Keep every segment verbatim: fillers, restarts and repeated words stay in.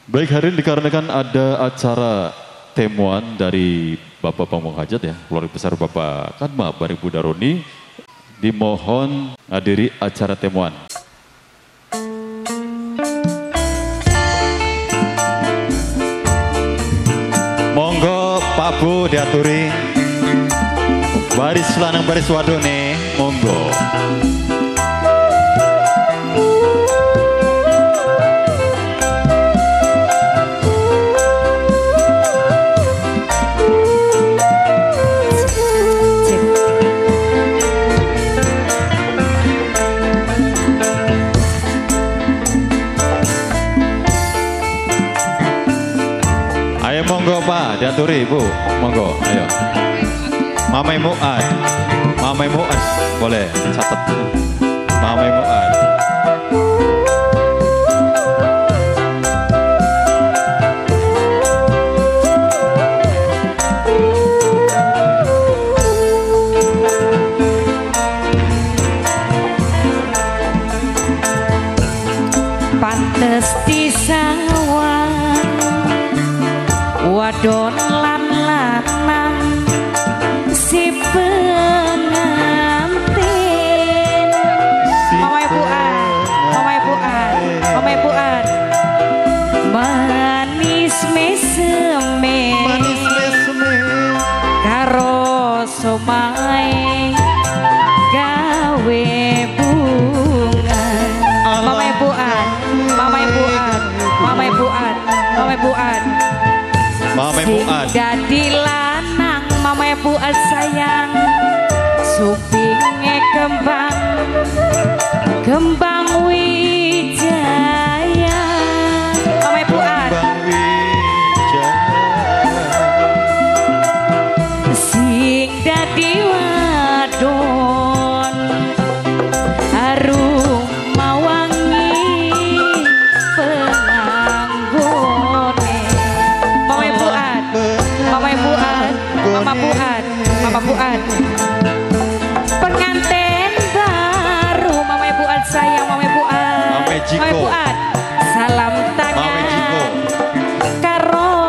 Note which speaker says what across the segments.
Speaker 1: Baik, hari ini dikarenakan ada acara temuan dari Bapak Pamong Hajat ya, keluarga besar Bapak Kadma Baribu Daroni, dimohon hadiri acara temuan. Monggo Pak Bu diaturi, baris lanang baris wadone, monggo. Ayo monggo Pak, diaturi Bu, monggo, ayo. Mamai Mu'ad, Mamai Mu'ad, boleh catat. Mamai Mu'ad.
Speaker 2: Pantes disawang wadon lan lanang si pengantin. Mama Ibuan, Mama Ibuan, Mama Ibuan. Manis meseme,
Speaker 1: Manis meseme,
Speaker 2: karo somae gawe bunga. Mama Ibuan, Mama Ibuan, Mama Ibuan, Mama Ibuan.
Speaker 1: Mama Mu'ad.
Speaker 2: Dadi lanang Mama Ibuan sayang, supinge kembang, kembang wijaya. Mama Ibuan.
Speaker 1: Kembang wijaya.
Speaker 2: Sing dadi wadon harum mawangi penganggone. Mama Ibuan, Mama Ibuan, Mama Ibuan, Mama Ibuan. Pengantin baru Mama Ibuan sayang, Mama Ibuan,
Speaker 1: Mama Jiko.
Speaker 2: Mama Ibuan. Salam
Speaker 1: Mama Jiko.
Speaker 2: tangan karo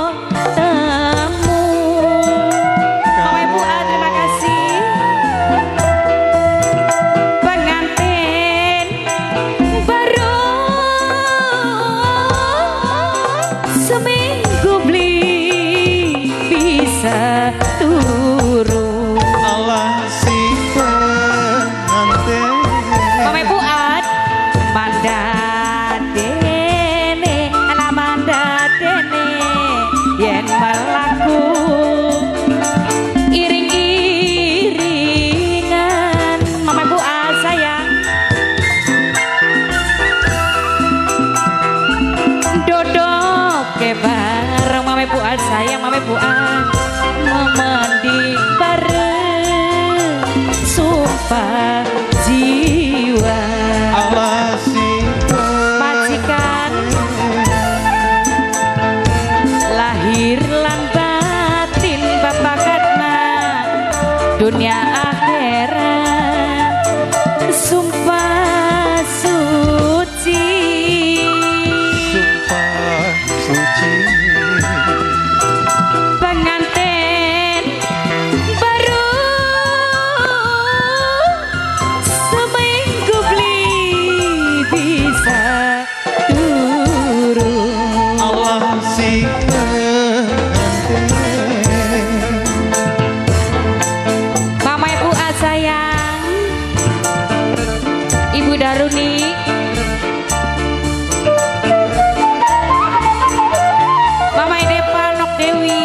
Speaker 2: temu. Mama Ibuan, terima kasih. Pengantin baru seminggu beli bisa turun.
Speaker 1: Allah si pengantin.
Speaker 2: Mama Ibuan, mandadene, anak mandadene, yen melaku iring-iringan. Mama Ibuan sayang, dodok ke bareng. Mama Ibuan sayang, Mama Ibuan, memendi bareng, sumpah jiwa.
Speaker 1: Allah si
Speaker 2: Majikan lahir lan batin Bapak Kadma, dunia akhirat sumpah suci.
Speaker 1: sumpah suci.
Speaker 2: Pengantin baru seminggu beli bisa turun.
Speaker 1: Allah si pengantin.
Speaker 2: Mama Ibu sayang, Ibu Daruni. Mama Depa Nok Dewi.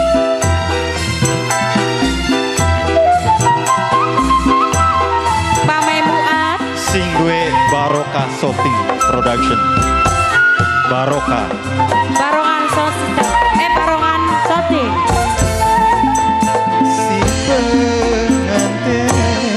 Speaker 2: Mama Mu'ad.
Speaker 1: Singwe Baroka Shooting Production. Baroka.
Speaker 2: Barongan Soting. Eh Barongan Soting.
Speaker 1: Si pengantin.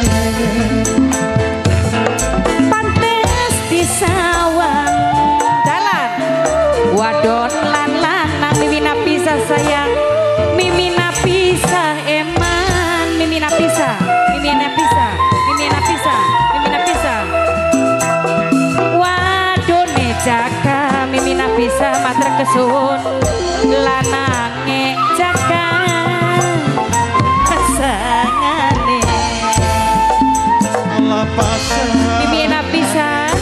Speaker 2: Pantes disawang dalan wadon lan lanang mimina pisah sayang, mimina pisah eman, mimina pisah, mimina pisah, mimina pisah, mimina pisah. Wadone jaka mimina pisah matur kesuwun lanange jaga kesangane
Speaker 3: lapasan
Speaker 2: mimina pisan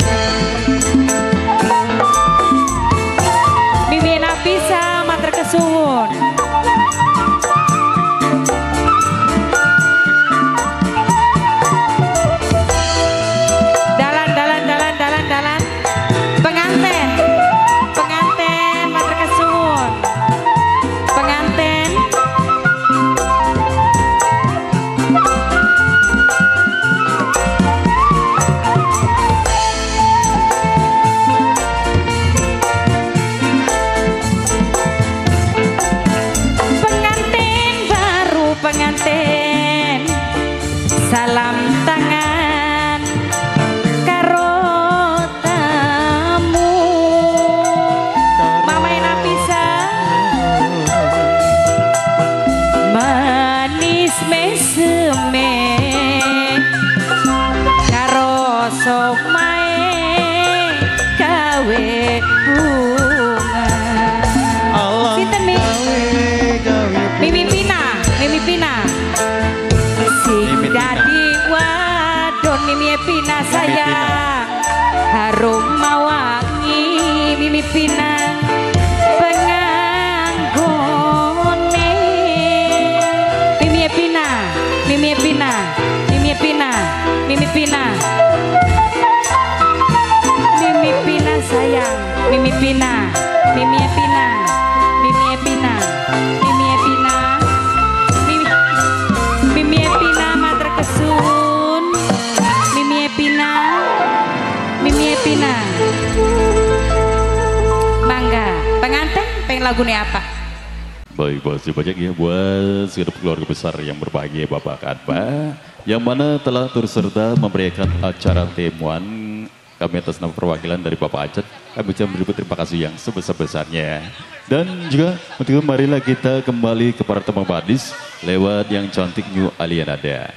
Speaker 2: mimina pisan matur kesuwun salam tangan karo tamu mamai napisa manis meseme karo sok mae gawe bunga sinten mi Mimi Pina Mimi Pina dadi wadon Mimi Pina sayang harum mawangi Mimi Pina penganggone Mimi Pina Mimi Pina Mimi Pina Mimi Pina Mimi Pina sayang Mimi Pina Mimi Pina Mimi Pina Mimi Pina Mimi Pina matur kesun Mimi Pina Mimi Pina mangga pengantin pengen lagunya apa?
Speaker 1: Baik, masih banyak ya buat segenap keluarga besar yang berbahagia Bapak Kadma yang mana telah turut serta memberikan acara temuan. Kami atas nama perwakilan dari Bapak Ajat kami ucapkan beribu terima kasih yang sebesar-besarnya. Dan juga untuk marilah kita kembali kepada teman badis lewat yang cantik New Alianada.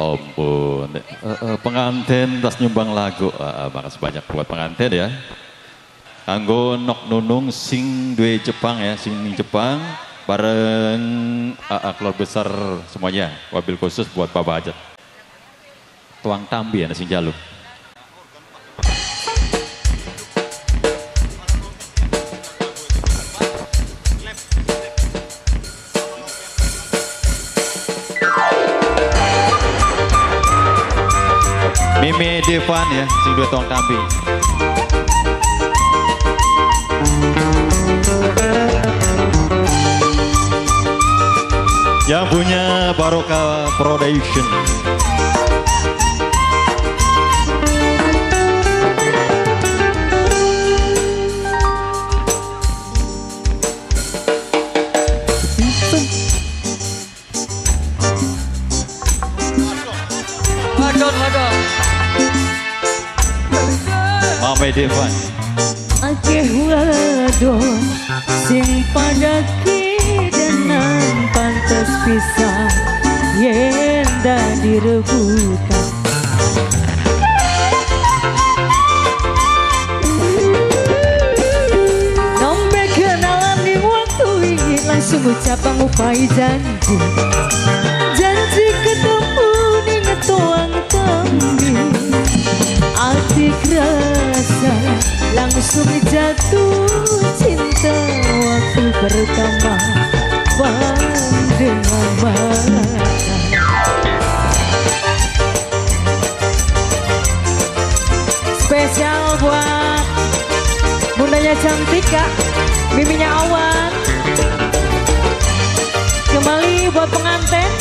Speaker 1: ampun. Uh, uh, pengantin tas nyumbang lagu. Uh, uh, makasih banyak buat pengantin ya. Anggo Nok Nunung sing duwe Jepang ya, sing Jepang bareng uh, uh, keluarga besar semuanya. Wabil khusus buat Bapak Hajat. Tuang tambi ya sing jaluk. Mimi Devan ya, sing dua tuang tambi. Yang punya Barokah Production.
Speaker 2: Wadon, wadon.
Speaker 1: Mame Devan.
Speaker 3: Akeh wadon sing pada kidenan pantes pisah yen dah direbutan. Nombe kenalan di waktu ini langsung ucap ngupai janji. Janji ketemu di ngetuang tambi. Hati kerasa langsung jatuh cinta waktu pertama pandangan mata. Spesial buat bundanya Cantika, miminya Awan. Kembali buat pengantin.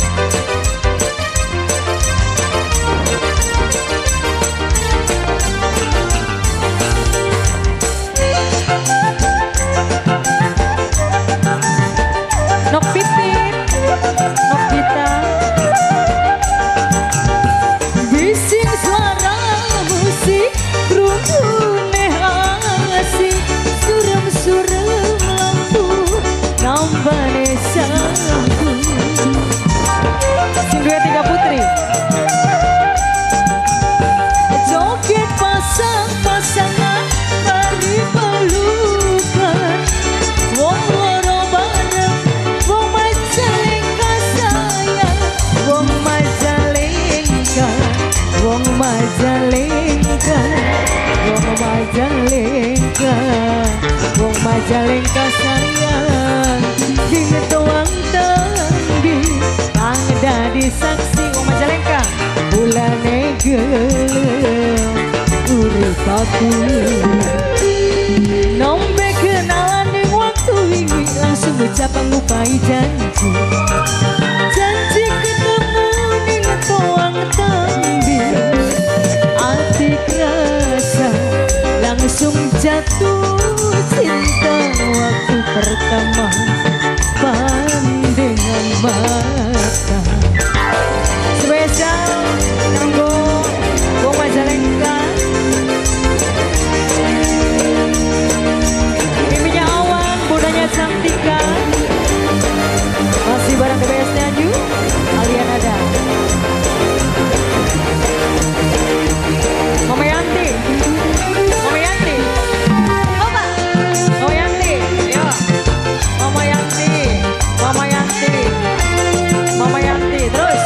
Speaker 3: Nok Pipit, Nok Pita. Bising suara musik rukune asik. Surem-surem lampu nambane saku. Sing dua tiga putri. Joget pasang-pasangan mari pelukan. Wong loro bareng, wong Majalengka sayang, wong Majalengka, wong Majalengka, wong Majalengka, wong Majalengka sayang. Di ngetuang tambi, kang dadi saksi wong Majalengka. Bulane gelem, urip aku. Nombe kenalan di waktu ini langsung ucap ngupai janji. Janji ketemu di ngetuang tambi. Hati kerasa langsung jatuh cinta waktu pertama pandangan mata. Spesial kanggo wong Majalengka. Miminya Awan, bundanya Cantika. Masih bareng The Best Nyanyu, kalian ada Mama Yanti, Mama Yanti, Mama, Mama Yanti, yo, Mama Yanti, Mama Yanti, Mama Yanti, terus.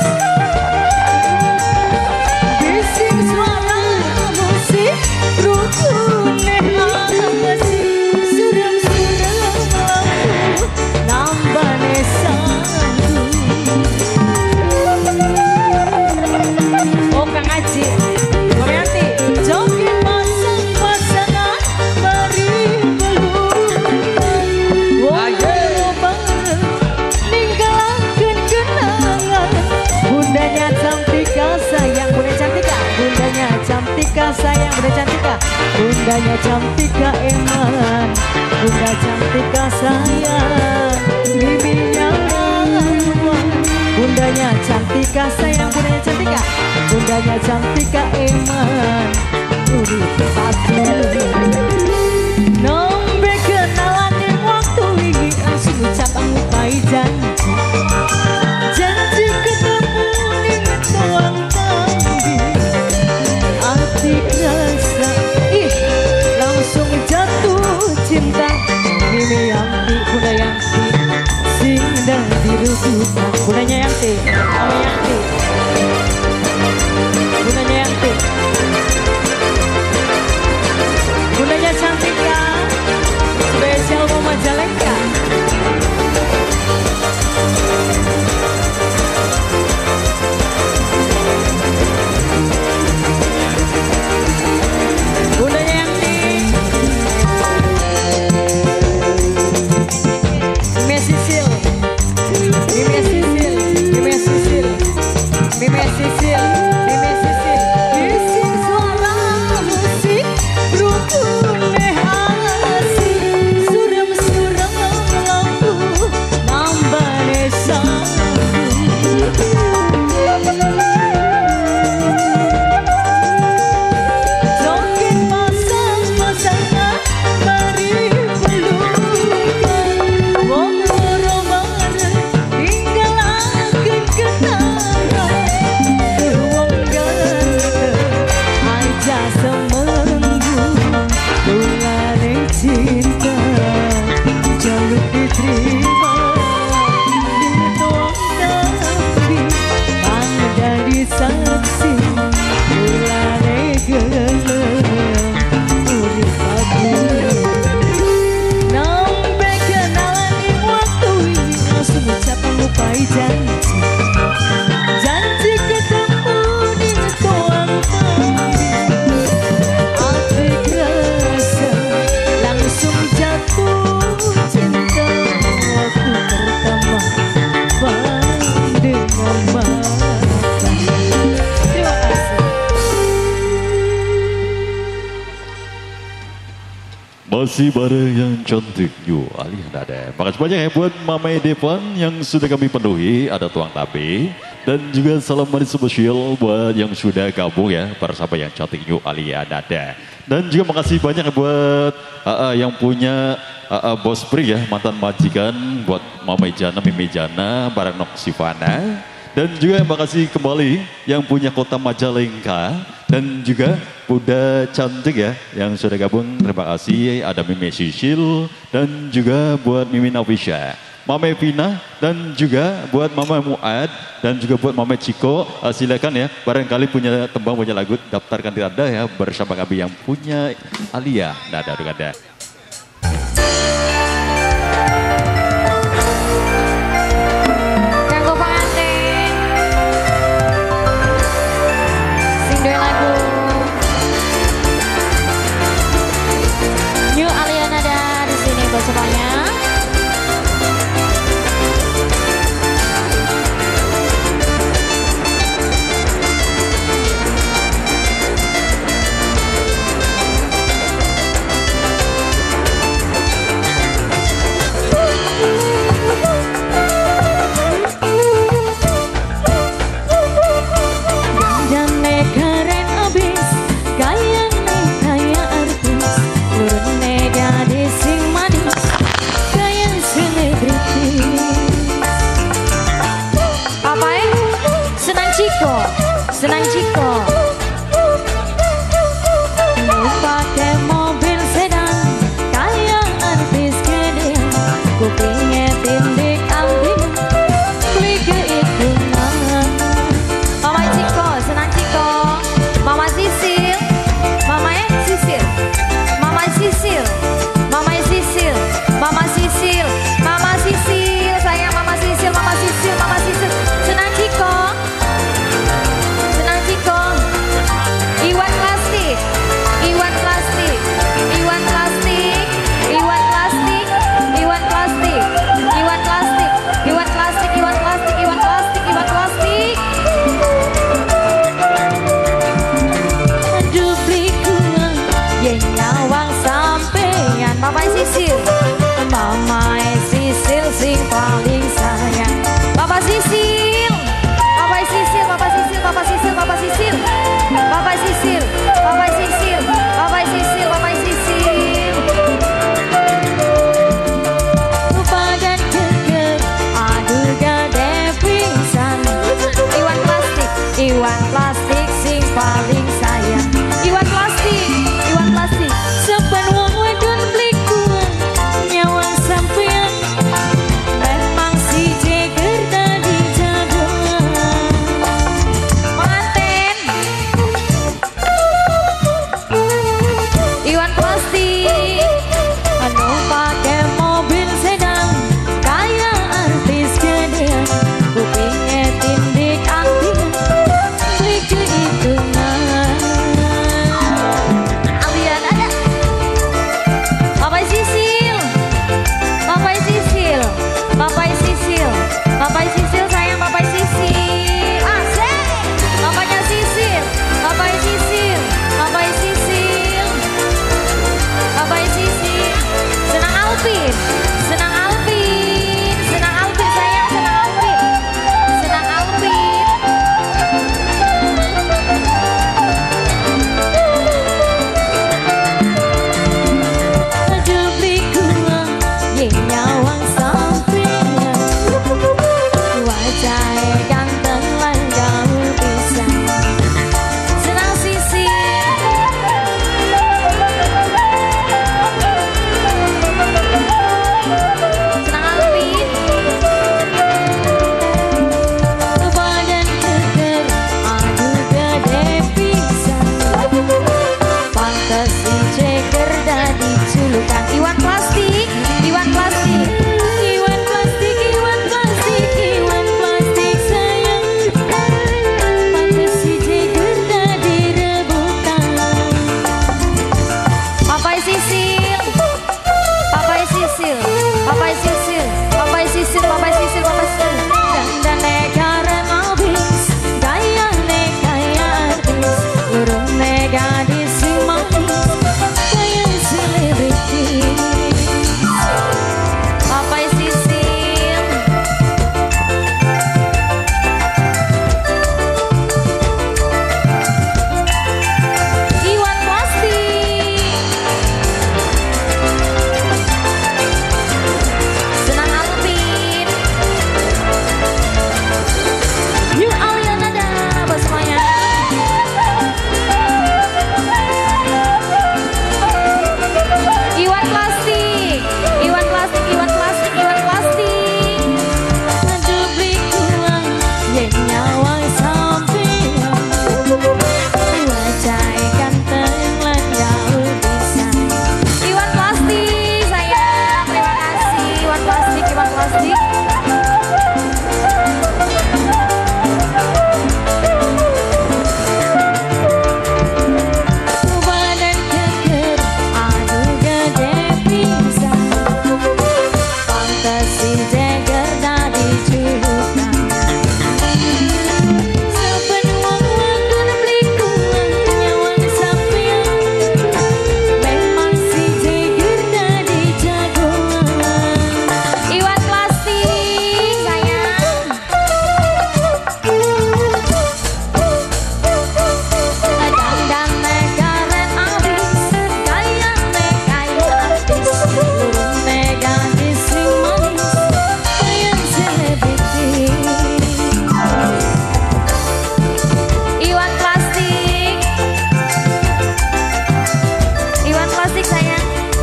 Speaker 3: Bising suara musik rukune asik. Surem-surem lampu nambane saku. Oh Kang Aji, Mama Yanti, joget pasang-pasangan mari pelukan. Wong loro bareng ninggalakeun kenangan. Bundanya Cantika sayang, bunda Cantika, bundanya Cantika sayang, bunda Cantika, bundanya Cantika eman, bunda Cantika sayang. Miminya Awan, bundanya Cantika sayang, bundanya Cantika, bundanya Cantika eman, urip satu. Nombe kenalan di waktu ini langsung ucap ngupai janji. Janji ketemu di ngetuang Bundanya Yanti, Mama Yanti. Bundanya Yanti. Bundanya Cantika, spesial Mama Jalengka. Bundanya Yanti. Mimi Sisil, Mimi Sisil, Mimi Sisil, Mimi Sisil, Mimi Sisil. Bisik suara musik, rukune hati, surem-surem lampu, nambane joget pasang-pasangan, mari pelukan. Wong loro bareng, tinggalaken kenangan. Wong ganteng, aja semenggu, tulane cinta, jaluk diterima. Dituang tapi, pandai saksi, tulane gelem, urip aku. Nampe kenalan di waktu ini, langsung ucapan lupai janji. Janji ketemu di tuang tapi, hati kerasa langsung jatuh cinta. Waktu pertama dengan mata. Terima kasih.
Speaker 1: Masih bareng yang cantik Yu Ali Nada. Makasih banyak ya buat Mama Devan yang sudah kami penuhi, ada tuang tabe. Dan juga salam manis spesial buat yang sudah gabung ya, para sahabat yang cantik Yu Ali Nada. Dan juga makasih banyak ya buat uh, uh, yang punya uh, uh, Bos Pri ya, mantan majikan, buat Mama Jana, Mimi Jana, bareng Nok Sivana. Dan juga makasih kembali yang punya Kota Majalengka. Dan juga Bunda cantik ya yang sudah gabung, terima kasih. Ada Mimi Sisil dan juga buat Mimin Ofisha, Mama Vina dan juga buat Mama Muad dan juga buat Mama Ciko. Uh, silakan ya, barangkali punya tembang, punya lagu, daftarkan di Anda ya bersama kami yang punya Alia Nada Ruganda.
Speaker 2: Kanggo pengantin, sing duwe lagu New Alia Nada di sini buat semuanya.
Speaker 3: Jane keren abis, gayane kaya artis, lurune gadis sing manis, kaya selebritis.
Speaker 2: Apa ya? Senang Ciko, senang Ciko.
Speaker 3: Pakai mobil sedan, kaya artis gedean, kupingnya tindik albin, kui kehitungan.
Speaker 2: Mama Ciko, senang Ciko. Mama Sisil, Mama eh Sisil, Mama Sisil, Mama Sisil, Mama Sisil, Mama Sisil, sayang Mama Sisil, Mama Sisil, Mama Sisil. Senang Ciko, senang Ciko.
Speaker 3: Wajahnya ganteng lan gaul pisan. Senang sisi senang Alvin. Badan keker aduh gede pisan. Pantes si ceker dadi julukan Iwan Plastik. Iwan Plastik. Iwan Plastik, Iwan Plastik, Iwan Plastik sayang. Pantes si ceker dadi rebutan.
Speaker 2: Papai Sisil, Papai Sisil, Papai Sisil, Papai Sisil, Papai Sisil, Papai Sisil.
Speaker 3: Dan negara abis, gaya negaya artis, lurung gadis si manis, gaya selebritis.
Speaker 2: Papai Sisil, Iwan Plastik. Senang Alvin.
Speaker 3: Yuk Aliana dah buat semuanya.
Speaker 2: Iwan Plastik, Iwan Plastik, Iwan Plastik, Iwan Plastik.
Speaker 3: Dublik uang, ya nyawang sampean. Wajahnya ganteng lan gaul pisan.
Speaker 2: Iwan Plastik, sayang. Terima kasih, Iwan Plastik, Iwan Plastik.
Speaker 3: Badan keker aduh gede pisan. Pantes si ceker dadi julukan. Saben wong wadon beli kuang nyawang sampean. Memang si ceker dadi jagoan.
Speaker 2: Iwan Plastik, sayang.
Speaker 3: Dan negara abis, gaya negaya artis, lurung gadis si manis, gaya selebritis.
Speaker 2: Iwan Plastik, Iwan Plastik, sayang.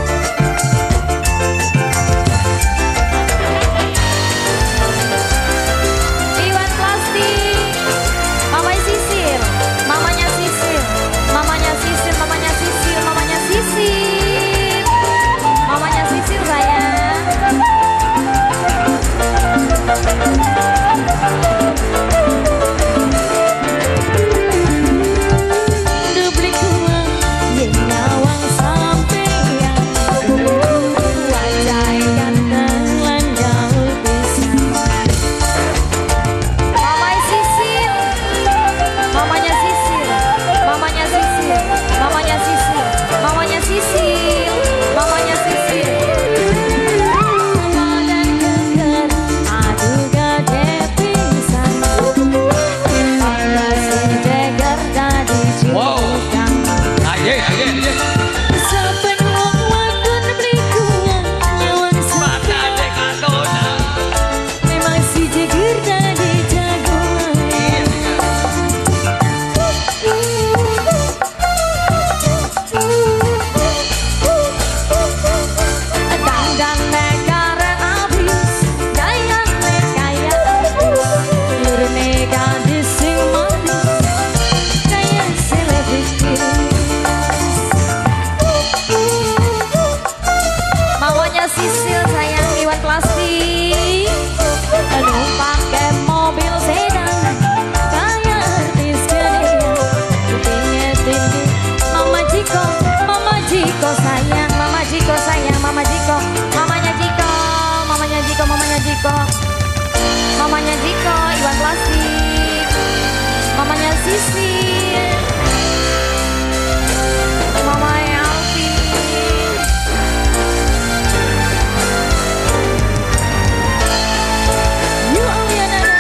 Speaker 2: Iwan Plastik, Mamanya Sisil, mamanya Sisil, mamanya Sisil, mamanya Sisil, mamanya Sisil, mamanya Sisil, sayang.
Speaker 3: Dublik uang, ya nyawang sampean. Wajahnya ganteng lan gaul pisan.
Speaker 2: Mamanya Sisil, mamanya Sisil, mamanya Sisil, mamanya Sisil, mamanya Sisil, mamanya Sisil.
Speaker 3: Badan keker aduh gede pisan. Pantes si ceker dadi julukan.
Speaker 4: Aye, aye, aye.
Speaker 3: Saben wong wadon beli kuang nyawang sampean. Memang si ceker dadi jagoan. Dan negara abis, gaya negaya artis, lurung gadis sing manis, gaya selebritis.
Speaker 2: Mamanya Sisil, sayang. Iwan Plastik.
Speaker 3: Aduh pakai mobil sedan, gaya artis gedean, kupingnya tinggi. Mama Jiko, Mama Jiko sayang,
Speaker 2: Mama Jiko, sayang. Mama Jiko, mamanya Jiko, mamanya Jiko, mamanya Jiko, mamanya Jiko. Iwan Plastik, mamanya Sisil, mamanya Alvin.
Speaker 3: yuk Aliana dah.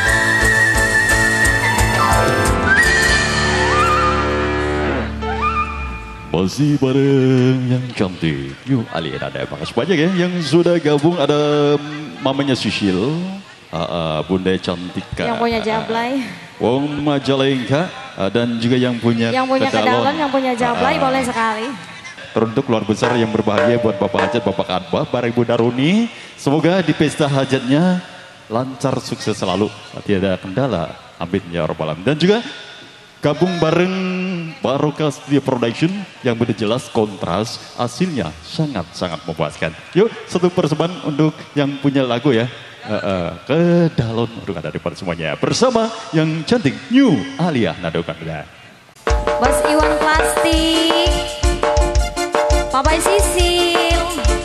Speaker 1: Masih bareng yang cantik. Yuk Aliana ada. Makasih banyak ya yang sudah gabung. Ada mamanya Sisil, uh, uh, Bunda Cantika.
Speaker 2: Yang punya Jablay.
Speaker 1: Wong Majalengka uh, dan juga yang punya
Speaker 2: Yang punya
Speaker 1: Kedalon.
Speaker 2: Kedalon, yang punya Jablay,
Speaker 1: Uh,
Speaker 2: boleh sekali.
Speaker 1: Teruntuk luar besar yang berbahagia buat Bapak Hajat, Bapak Kadbah, para Ibu Daruni. Semoga di pesta hajatnya lancar, sukses selalu, tidak ada kendala. Amin ya rabbal alamin. Dan juga gabung bareng Barokah Studio Production yang benar jelas kontras, hasilnya sangat-sangat memuaskan. Yuk, satu persembahan untuk yang punya lagu ya. Uh, uh, Kedalon untuk ada daripada semuanya. Bersama yang cantik New Alia Nadokan.
Speaker 2: Bos Iwan Plastik, Papai Sisil,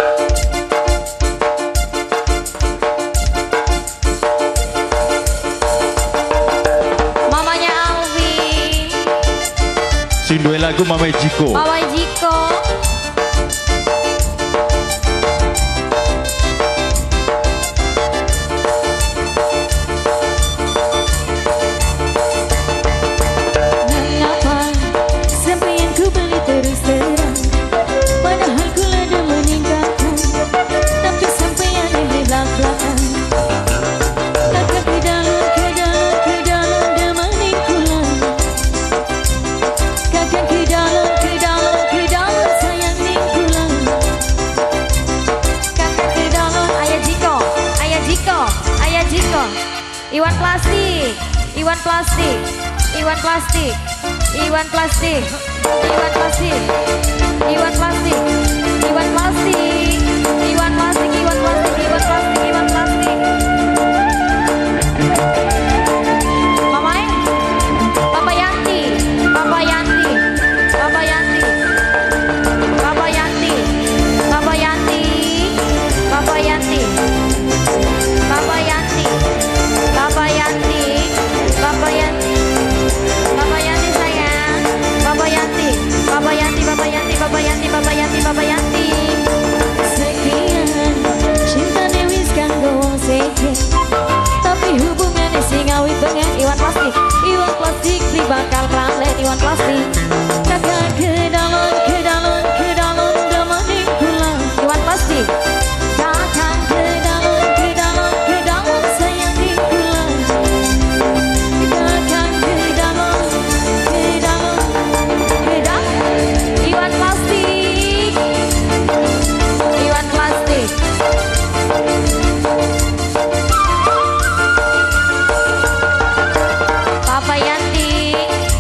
Speaker 2: mamanya Alvin,
Speaker 1: Sindue lagu Mama Jiko.
Speaker 2: Mama Jiko,
Speaker 3: Mengapa sampai yang ku beli terus terang, padahal ku lada meninggalkan, tapi sampai yang di belakang. Kakak ke dalam, ke dalam, ke dalam demani kulang. Kakak ke dalam, ke dalam, ke dalam sayang ni kulang.
Speaker 2: kakak ke dalam, Ayah Jiko, Ayah Jiko, Ayah Jiko, Iwan Plastik, Iwan Plastik, Iwan Plastik, Iwan Plastik, Iwan Plastik, Iwan Plastik, Iwan Plastik, Iwan Plastik, Iwan Plastik, Iwan Plastik, Iwan Plastik. Mamai, Papa Yanti, Papa Yanti, Papa Yanti, Papa Yanti, Papa Yanti, Papa Yanti, Papa Yanti, Papa Yanti, Papa Yanti, Papa Yanti sayang, Papa Yanti, Papa Yanti, Papa Yanti, Papa Yanti, Papa Yanti, Papa Yanti.
Speaker 3: Sekian cinta wis kanggo wong seke, tapi hubungannya sing awit banget.
Speaker 2: Iwan Plastik,
Speaker 3: Iwan Plastik si bakal ralen Iwan Plastik. Kakak ke dalam, ke dalam, ke dalam demani kulang.
Speaker 2: Iwan Plastik,
Speaker 3: Kakak ke dalam, ke dalam, ke dalam sayang di kulang. Kakak ke dalam, ke dalam, ke dalam.
Speaker 2: Iwan Plastik, Iwan Plastik. Papa Yanti,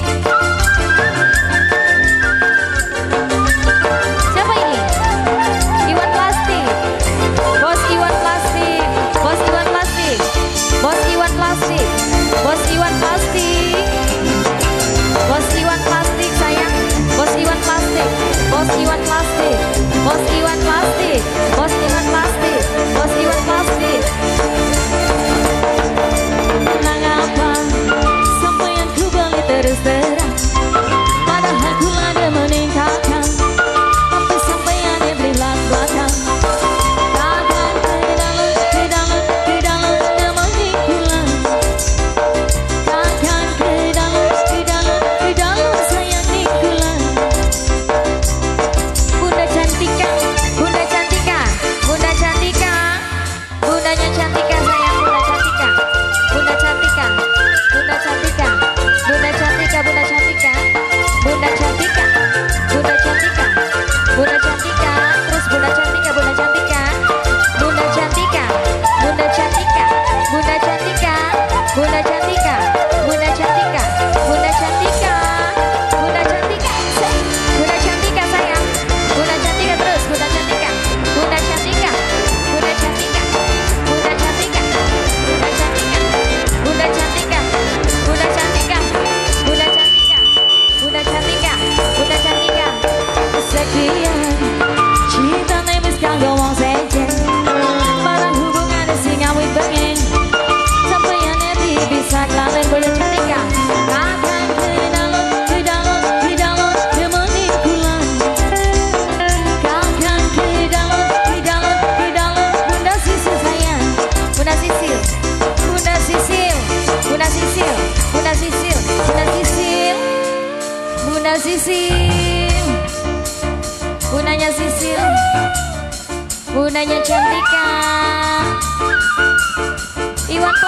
Speaker 2: siapa ini? Iwan Plastik, Bos Iwan Plastik, Bos Iwan Plastik, Bos Iwan Plastik, Bos Iwan Plastik, Bos Iwan Plastik sayang, Bos Iwan Plastik, Bos Iwan Plastik, Bos Iwan Plastik, Bos Iwan Plastik, Bos Iwan Plastik.
Speaker 3: Mengapa sampai yang ku beli terus terang, padahal ku lada meninggalkan, tapi sampai yang di belakang. Kakak ke dalam, ke dalam, ke dalam demani kulang. Kakak ke dalam, ke dalam, ke dalam sayang ni kulang.
Speaker 2: Bunda Cantika, Bunda Cantika, Bunda Cantika, Bundanya Cantika sayang, Bunda Cantika, Bunda Cantika, Bunda Cantika, Bunda Cantika, Bunda Cantika, Bunda Cantika, Bunda Cantika, Bunda Cantika, terus Bunda Cantika, Bunda Cantika, Bunda Cantika, Bunda Cantika, Bunda Cantika, Bunda Cantika, Bunda Cantika, Bunda Cantika, Bunda Cantika, Bunda Cantika sayang, Bunda Cantika terus, Bunda Cantika, Bunda Cantika, Bunda Cantika, Bunda Cantika, Bunda Cantika, Bunda Cantika, Bunda Cantika, Bunda Cantika, Bunda Cantika, Bunda Cantika.
Speaker 3: Sekian cinta wis kanggo wong seke, barang hubungannya sing awit banget, sampai yang nanti bisa kelalen.
Speaker 2: Bunda Cantika,
Speaker 3: Kakak ke dalam, ke dalam, ke dalam demani kulang. Kakak ke dalam, ke dalam, ke dalam Bunda Sisil sayang.
Speaker 2: Bunda Sisil, Bunda Sisil, Bunda Sisil, Bunda Sisil, Bunda Sisil, Bunda Sisil, Bundanya Sisil, Bundanya Cantika, Iwan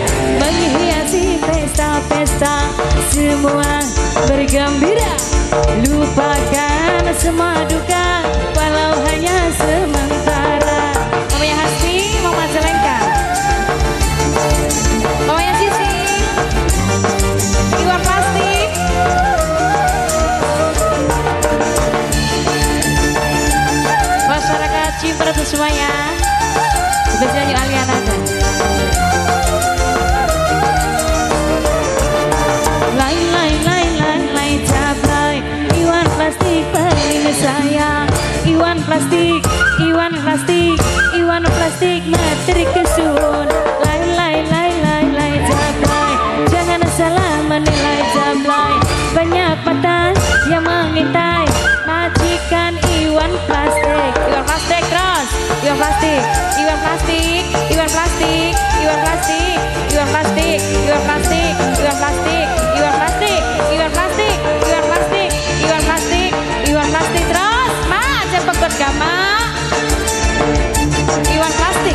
Speaker 3: pesta, semua bergembira. Lupakan semua duka, walau hanya sementara. Mamanya Hasti, Mama Jelengka, mamanya Sisi, Iwan Plastik. Masyarakat Cimper untuk semuanya. Spesial Yu Aliana. Lain lain lain lain lain cabai. Iwan Plastik paling sayang. Iwan Plastik, Iwan Plastik, Iwan Plastik materi kesun. Lain lain lain lain lain cabai. Jangan salah menilai cabai. Banyak mata yang mengintai majikan Iwan Plastik. Iwan Plastik terus. Iwan Plastik, Iwan Plastik, Iwan Plastik, Iwan Plastik, Iwan Plastik, Iwan Plastik, Iwan Plastik, Iwan Plastik, Iwan Plastik, Iwan Plastik, Iwan Plastik, Iwan Plastik terus. Ma, cepet buat gama. Iwan Plastik.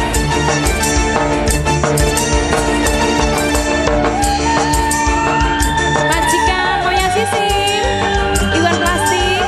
Speaker 3: Majikan Moya Sisil, Iwan Plastik.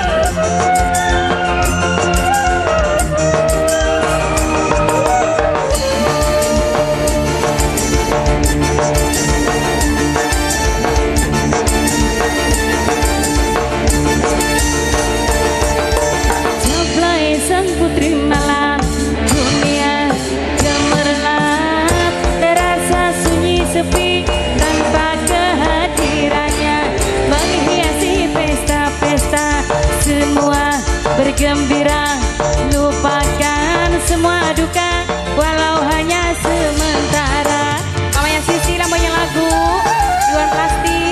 Speaker 3: Jablay sang putri malam, dunia gemerlap, terasa sunyi sepi tanpa kehadirannya, menghiasi pesta-pesta, semua bergembira, lupakan semua duka, walau hanya sementara. Mamanya Sisi, lambanya lagu Iwan Plastik.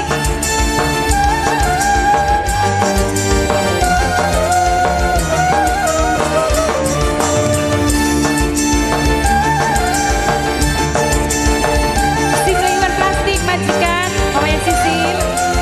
Speaker 3: Single Iwan Plastik, majikan mamanya Sisil.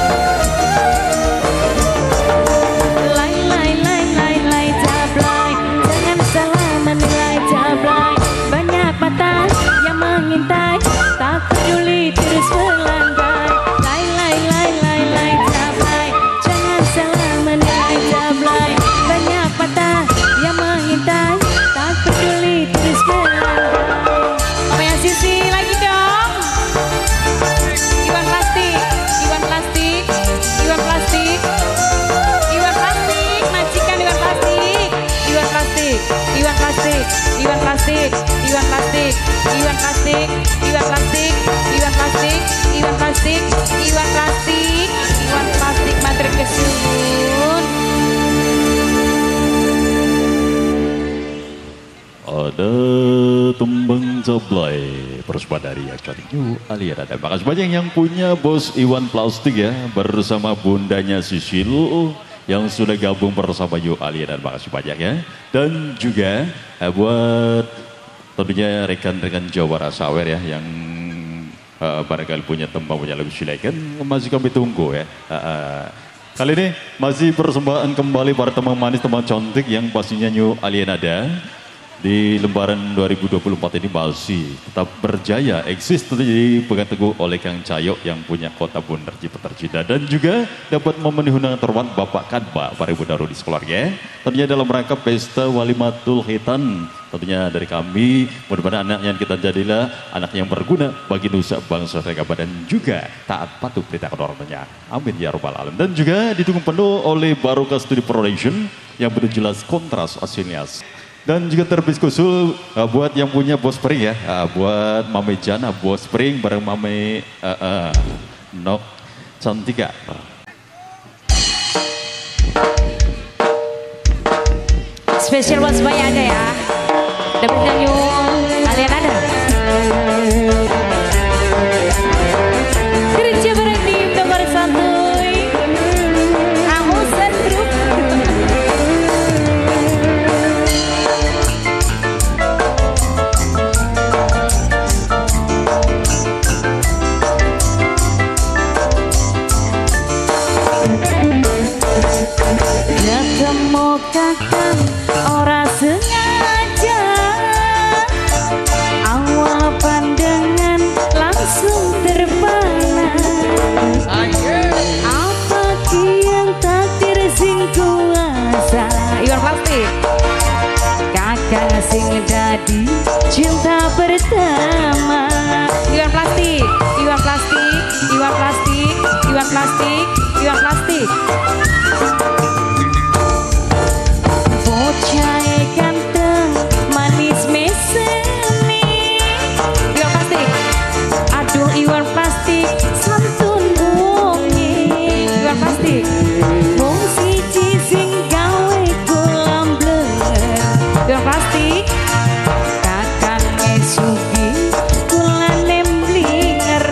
Speaker 3: Lain lain lain lain lain cablay. Jangan salah menilai cablay. Banyak mata yang mengintai, tak peduli terus melanggar. Lain lain lain lain lain cablay. Jangan salah menilai cablay. Banyak mata yang mengintai, tak peduli terus melanggar. Mamanya Sisi lagi dong. Iwan Plastik, Iwan Plastik, Iwan Plastik, Iwan Plastik, majikan Iwan Plastik, Iwan Plastik, Iwan Plastik, Iwan Plastik, Iwan Plastik, Iwan Plastik, Iwan Plastik, Iwan Plastik, Iwan Plastik, Iwan Plastik, Iwan Plastik materi kesun.
Speaker 1: Ada tembang Jablay persembahan dari acara Yu Aliana. Terima kasih banyak yang punya Bos Iwan Plastik ya, bersama bundanya Sisil yang sudah gabung bersama Yu Aliana. Terima kasih banyak ya. Dan juga eh, buat tentunya rekan-rekan Jawara Sawer ya, yang uh, barangkali punya tembang, punya lagu silakan, masih kami tunggu ya. Uh, uh. Kali ini masih persembahan kembali para teman manis, teman cantik yang pastinya Yu Aliana di lembaran dua ribu dua puluh empat ini masih tetap berjaya eksis, tentu jadi pegang teguh oleh Kang Cayok yang punya kota Bundar Ciputer Cinta, dan juga dapat memenuhi undangan terhormat Bapak Kadba para ibu daru di sekeluarga, tentunya dalam rangka pesta Walimatul Khitan. Tentunya dari kami, mudah-mudahan anak yang kita jadilah anak yang berguna bagi nusa bangsa dan dan juga taat patuh perintah orangnya. Amin ya robbal alamin. Dan juga ditunggu penuh oleh Barokah Studio Production yang benar jelas kontras asinias. Dan juga terbis khusus uh, buat yang punya Bos Spring ya, uh, buat Mame Jana, Bos Spring bareng Mame uh, uh, Nok Cantika.
Speaker 3: Spesial buat semuanya ada ya. Dapat yang Yu Aliana ada. Kerja bareng tim nomor satu. Kamu sendiri. Ketemu kakak ora sengaja,
Speaker 2: plastik. Bocah ganteng manis mesemi. Iwan plastik. Aduh Iwan plastik santun bunyi. Iwan plastik. Mung siji sing gawe kolam blenger. Iwan plastik. Kakang Esugi kulane mlinger.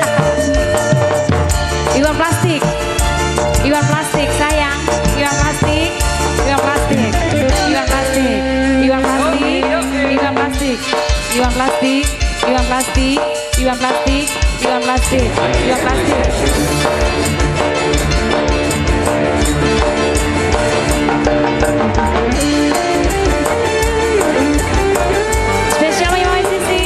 Speaker 2: Iwan plastik. Iwan plastik sayang. Iwan plastik. Iwan plastik. Iwan plastik. Iwan plastik. Iwan plastik. Iwan plastik. Iwan plastik. Iwan plastik. Iwan plastik. Iwan plastik. Spesial Mama Sisi.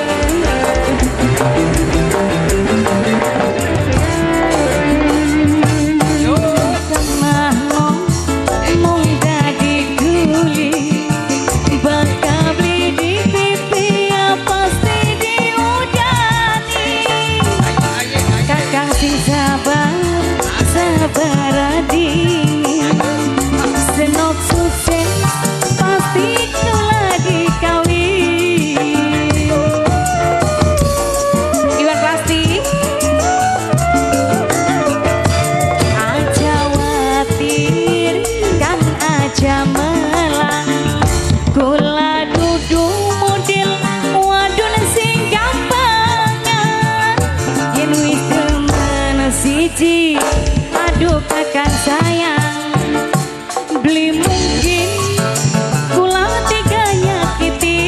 Speaker 2: Aduh kakak sayang, beli mungkin kula tiga nyakiti.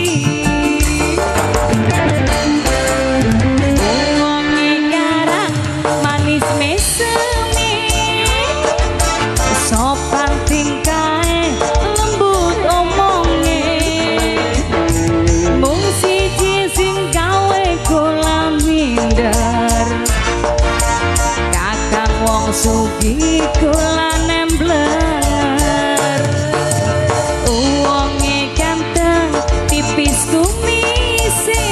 Speaker 2: Wonge garang manis mesemi, sopan tingkae lembut omonge. Mung siji sing gawe kula minder. Wong sugi kula nembler. Wonge ganteng tipis kumisi.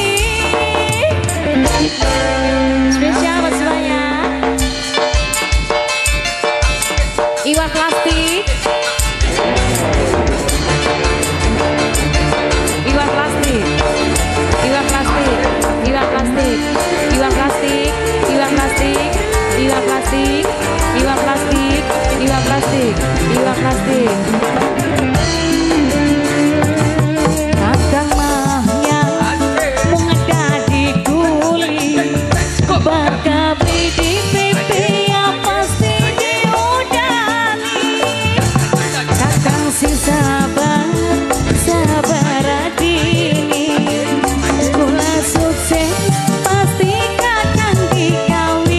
Speaker 2: Spesial buat semuanya. Iwan plastik. Iwan plastik. Iwan plastik. Iwan plastik. Iwan plastik. Iwan plastik. Iwan plastik, Iwan plastik, Iwan plastik, Iwan plastik. Kakang mahnya mung dadi kuli, bakal beli di P P ya pasti diudani. Kakang sing sabar, sabar adini, kula sukses pasti kakang dikawin.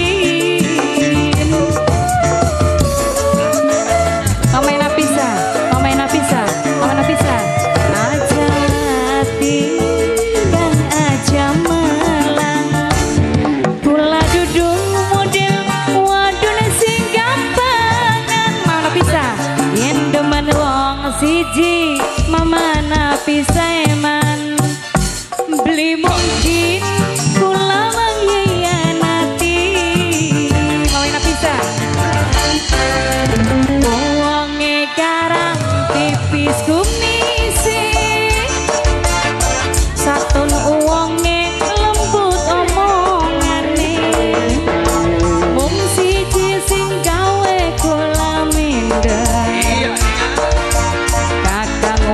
Speaker 2: Siji mama napisa eman beli mungkin kula mengkhianati. Mama napisa wonge garang tipis kumisi, satun wonge lembut omongane. Mung siji sing gawe kula minder.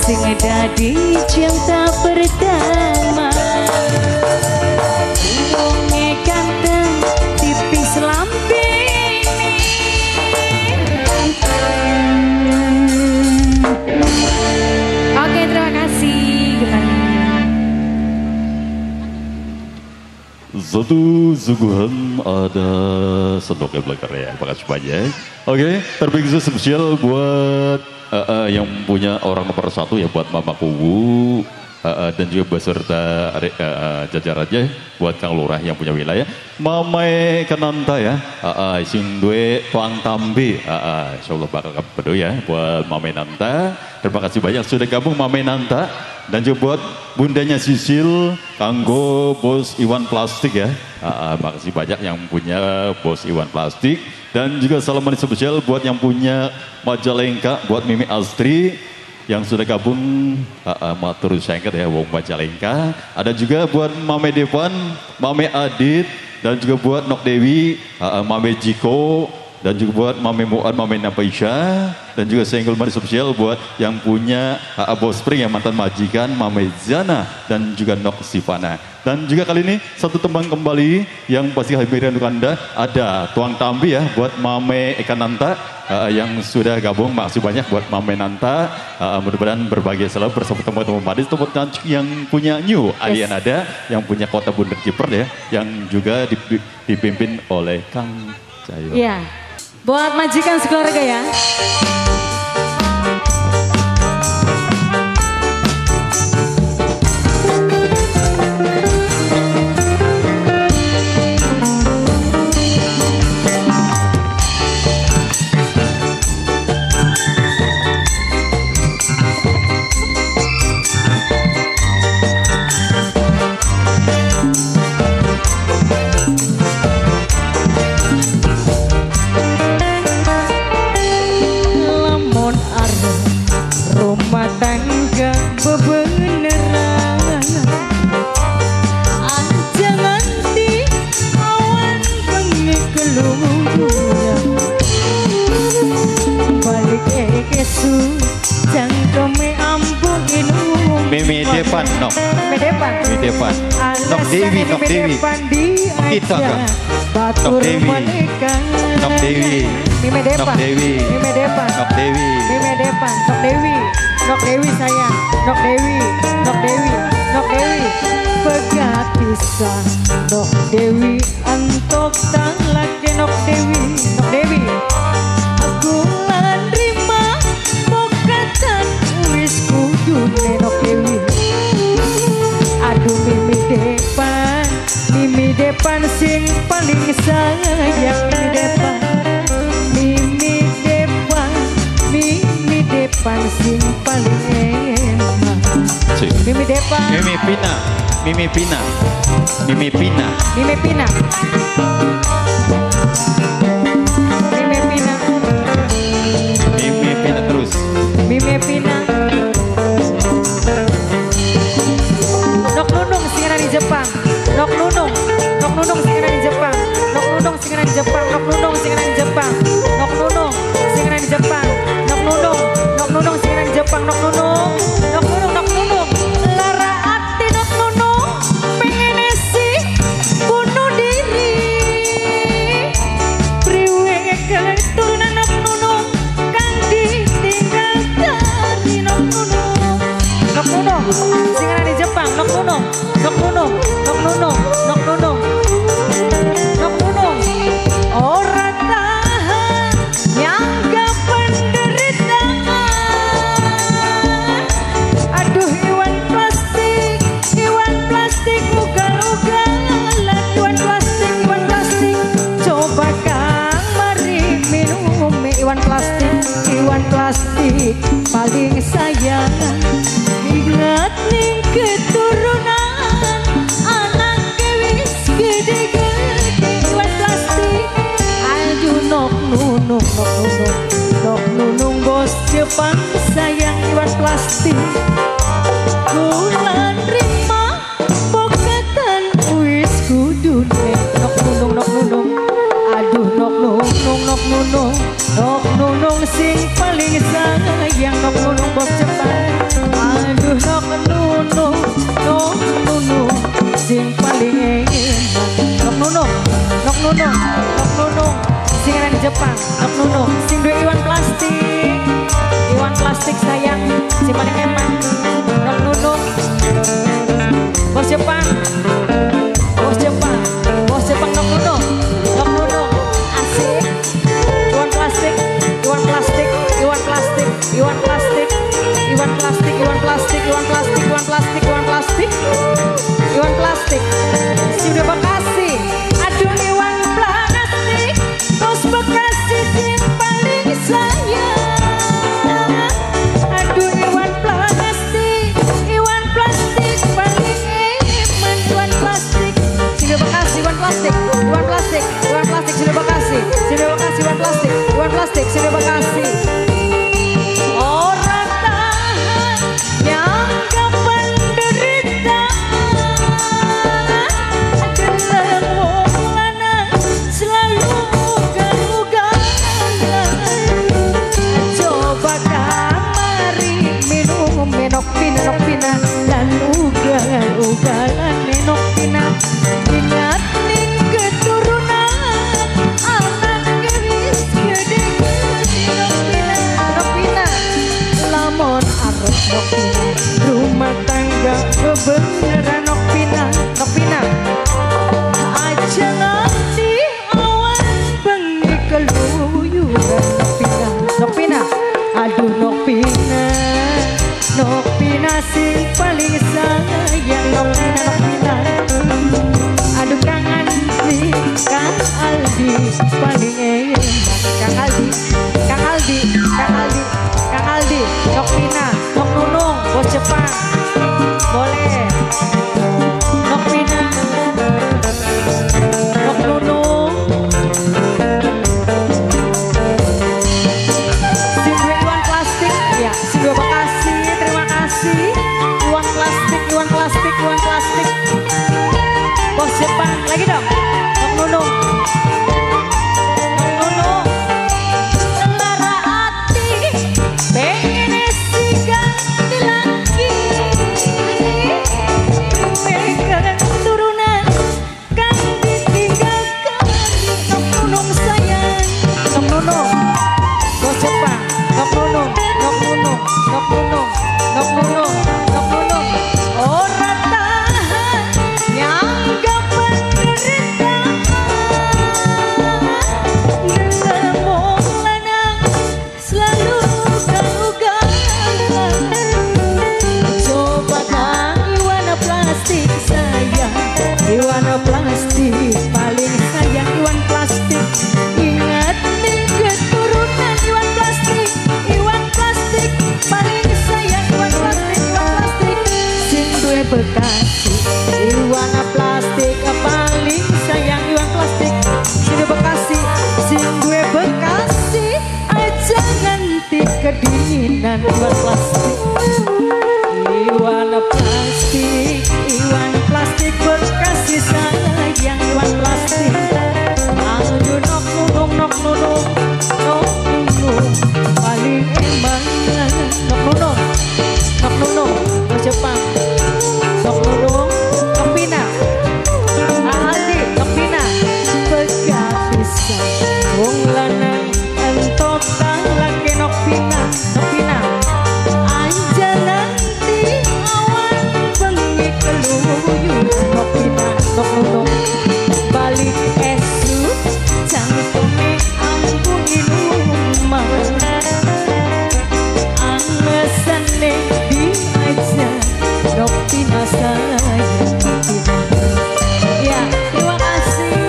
Speaker 3: sing dadi cinta pertama. Wonge ganteng tipis lambene. Oke, terima kasih.
Speaker 1: Satu suguhan ada sendoknya belakang ya, terima kasih banyak. Oke, terbaik spesial buat uh, uh, yang punya orang nomor satu ya, buat Mama Kuwu uh, uh, dan juga beserta uh, uh, jajarannya, buat Kang Lurah yang punya wilayah. Mamae Kananta ya, uh, uh, sing duwe tuang tambi, uh, uh, insyaallah bakal kepedo ya buat Mamae Nanta. Terima kasih banyak sudah gabung Mamae Nanta. Dan juga buat bundanya Sisil, kanggo Bos Iwan Plastik ya. Uh, uh, makasih banyak yang punya Bos Iwan Plastik. Dan juga salam manis spesial buat yang punya Majalengka, buat Mimi Astri yang sudah gabung uh, uh, matur sengket ya, wong Majalengka. Ada juga buat Mame Devan, Mame Adit, dan juga buat Nok Dewi, uh, uh, Mame Jiko, dan juga buat Mame Muad, Mame Napaisha, dan juga single manis spesial buat yang punya H A Bos Spring yang mantan majikan Mame Zana dan juga Nok Sivana. Dan juga kali ini satu tembang kembali yang pasti hadirin untuk Anda, ada Tuang Tambi ya buat Mame Eka Nanta uh, yang sudah gabung. Makasih banyak buat Mame Nanta, uh, mudah-mudahan berbahagia selalu bersama teman-teman Madis, tempat cantik yang punya New Alien yes. Ada yang punya Kota Bundar Ciper ya, yang juga dipimpin oleh Kang Cayo.
Speaker 3: Iya. Buat majikan sekeluarga ya.
Speaker 1: Mimi Depan, Nok.
Speaker 3: Mimi Depan.
Speaker 1: Mimi Depan. Nok Dewi, Nok Dewi. Kita kan. Nok Dewi. Nok Dewi.
Speaker 3: Mimi Depan.
Speaker 1: Nok Dewi.
Speaker 3: Mimi Depan.
Speaker 1: Nok Dewi.
Speaker 3: Mimi Depan. Nok Dewi. Nok Dewi sayang. Nok Dewi. Nok Dewi. Nok Dewi. Pegat pisah. Nok Dewi. Antok tang laki Nok Dewi. Nok Dewi. Aku lan rima mokatan wis kudu Nok Dewi. Aduh Mimi Depan, Mimi Depan sing paling sayang. Mimi Depan, Mimi Depan, Mimi Depan sing paling emak. Mimi Depan,
Speaker 1: Mimi Pina, Mimi Pina, Mimi Pina,
Speaker 3: Mimi Pina, Mimi Pina,
Speaker 1: Mimi Pina terus,
Speaker 3: Mimi Pina. Nok Nunung singeran di Jepang. Nok Nunung, Nok Nunung singeran di Jepang. Nok Nunung singeran di Jepang. Nok Nunung singeran di Jepang. Nok Nunung singeran di Jepang. Nok Nunung, Nok Nunung singeran di Jepang. Nok Nunung, Nok Nunung, Nok Nunung. Lara ati Nok Nunung pengen sih bunuh diri. Priwe keturunan Nok Nunung kang ditinggal dari Nok Nunung. Nok Nunung singeran di Jepang. Nok Nunung, Nok Nunung, Nok Nunung, Nok Nunung, Nok Nunung. Ora tahan nyangka penderitaan. Aduh Iwan Plastik, Iwan Plastik ugal-ugalan. Iwan Plastik, Iwan Plastik coba kang mari minum. Iwan Plastik, Iwan Plastik paling sayang. Ingat ning keturunan anak wis gue Bekasi. Iwan plastik paling sayang Iwan plastik sing gue Bekasi. Sing gue Bekasi aja nganti kedinginan Iwan plastik. Iwan plastik, Iwan plastik Bekasi sayang Iwan plastik. Ayo nok nunung nok nunung nok nunung paling emang nok nunung nok nunung nok Jepang nok nunung nok Pina Aldi nok Pina Bekasi wong lanang entok tang laki nok Pina nok Pina anja nanti awan bengi keluyur nok Pina nok nunung balik esu cangkeme ampun inumah angesane di aja nok Pina sayang nok Pina. Ya terima kasih.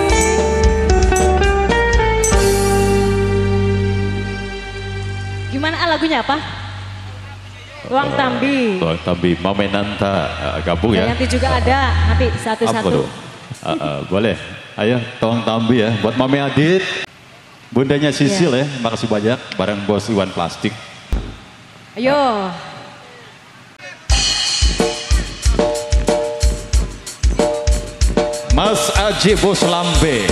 Speaker 3: Gimana ah, lagunya apa? Ruang Tambi.
Speaker 1: Ruang Tambi, Mamenanta, uh, gabung ya.
Speaker 3: Nanti juga ada, nanti
Speaker 1: Apa
Speaker 3: satu-satu.
Speaker 1: tuh? Uh, uh, boleh, ayo Ruang Tambi ya, buat Mami Adit, bundanya Sisil ya, makasih banyak, bareng bos Iwan Plastik.
Speaker 3: Ayo.
Speaker 1: Mas Aji Bos Lambe.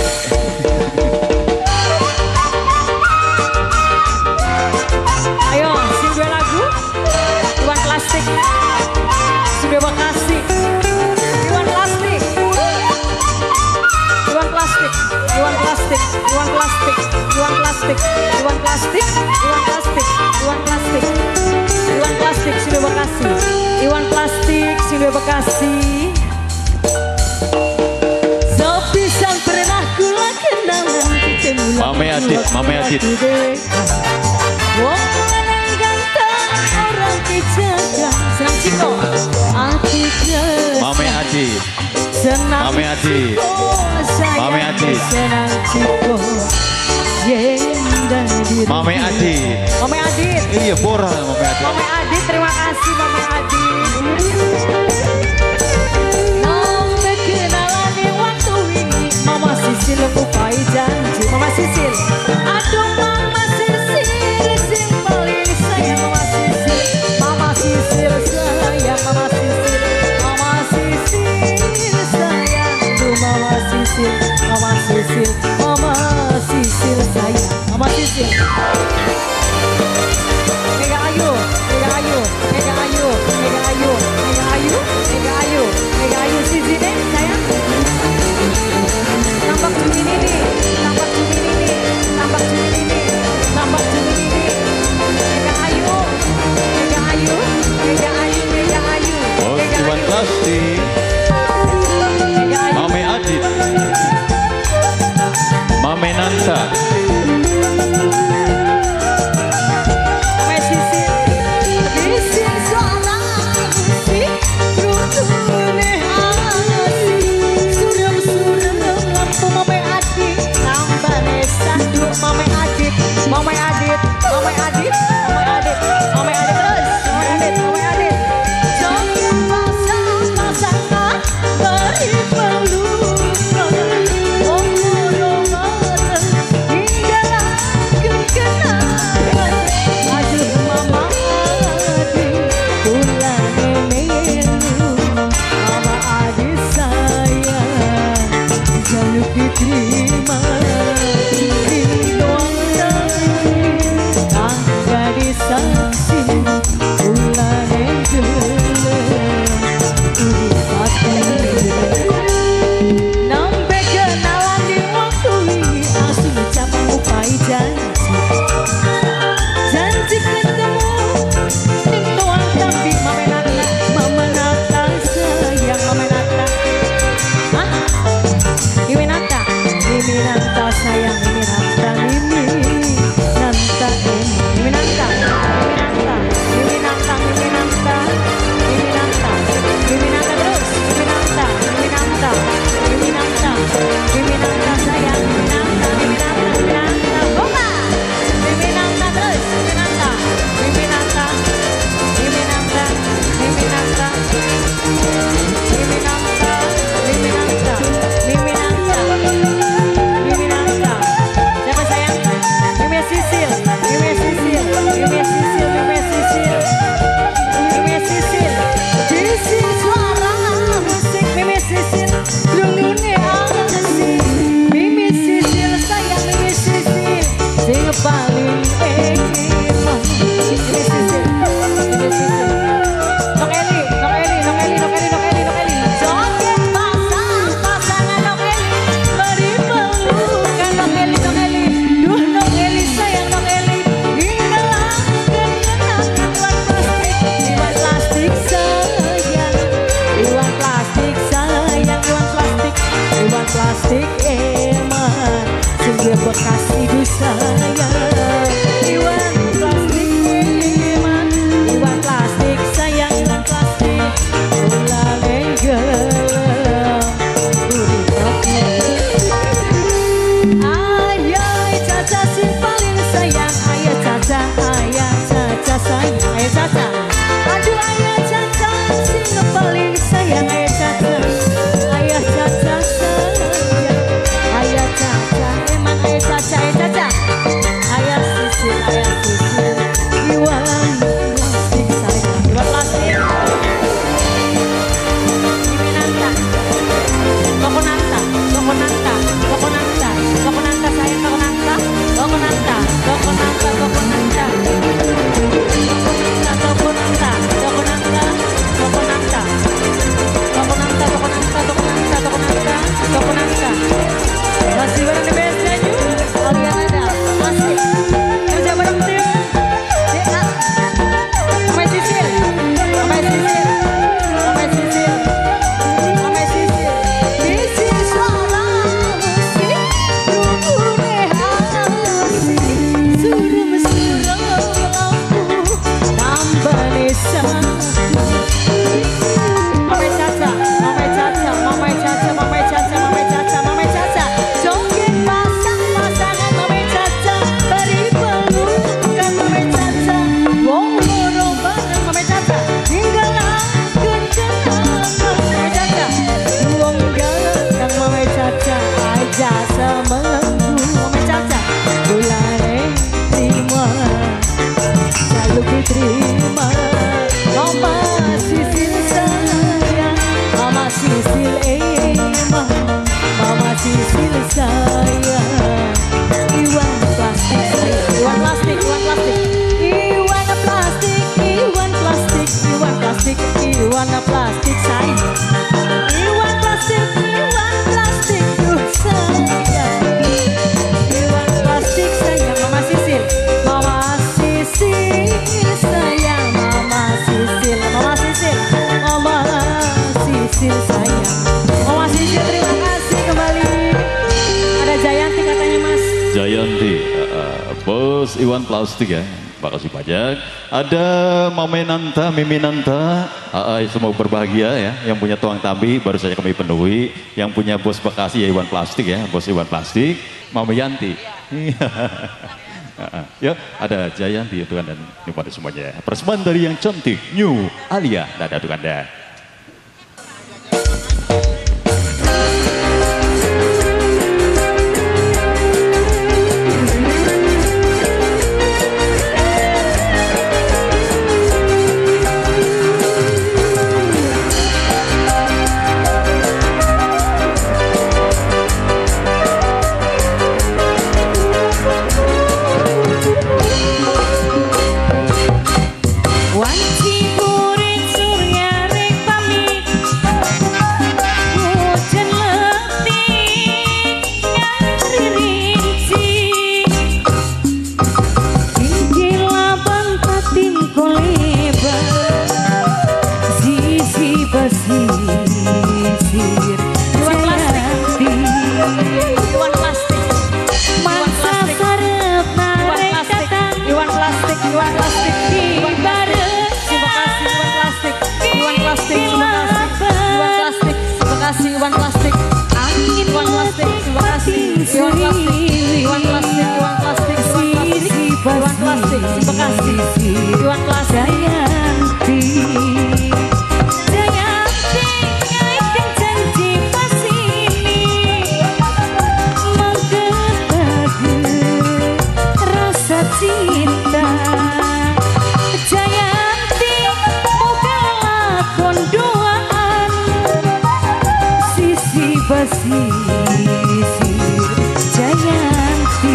Speaker 3: Ayo, sing gue lagu Iwan Plastik sing gue Bekasi. Iwan Plastik Iwan Plastik Iwan Plastik Iwan Plastik Iwan Plastik Iwan Plastik Iwan Plastik Iwan Plastik Iwan Plastik sing gue Bekasi. Iwan Plastik sing gue Bekasi. Sepisan pernah kula kenangan ketemu
Speaker 1: Mame Adit, Mame Adit.
Speaker 3: Wong lanang ganteng orang kejaga senang ciko hati kesan.
Speaker 1: Mame Adit,
Speaker 3: Senang
Speaker 1: Mame Adit, Mame Adit,
Speaker 3: senang ciko yenda diri.
Speaker 1: Mame Adit.
Speaker 3: Mame Adit.
Speaker 1: Iya Bora Mame Adit.
Speaker 3: Mame Adit terima kasih Mame Adit. Nong kenalan di waktu ini Mama Sisil bukai janji. Mama Sisil, aduh Mama Sisil sing paling sayang Mama Sisil. Mama Sisil sayang Mama Sisil. Mama Sisil sayang aduh Mama Sisil. Mama Sisil, Mama Sisil sayang Mama Sisil. Mega Ayu, Mega Ayu, Mega Ayu, Mega Ayu, Mega Ayu, Mega Ayu, Mega Ayu sisi deh sayang. Tampak cumi ini, tampak cumi ini, tampak cumi ini, tampak cumi ini. Mega Ayu, Mega Ayu, Mega Ayu, Mega Ayu,
Speaker 1: Bos
Speaker 3: Mega
Speaker 1: Iwan
Speaker 3: Ayu.
Speaker 1: Plastik,
Speaker 3: Mega Ayu.
Speaker 1: Mame Adit, Mame Nanta. Bos Iwan Plastik ya. Makasih banyak. Ada Mame Nanta, Mimi Nanta, A A semua berbahagia ya. Yang punya tuang tambi baru saja kami penuhi. Yang punya Bos Bekasi ya Iwan Plastik ya, Bos Iwan Plastik. Mama Yanti. Ya, ada Jayanti untuk Anda ini pada semuanya. Persembahan dari yang cantik, New Alia, ada untuk Anda.
Speaker 3: Iwan Plastik, angin Iwan Plastik, terima kasih Iwan Plastik, Iwan Plastik, Iwan Plastik, Iwan Plastik, terima kasih Iwan Plastik. Jayanti, Jayanti, ngaikin janji pas ini menggetar rasa cinta. Jayanti, moga lakon doaan basisir Jayanti.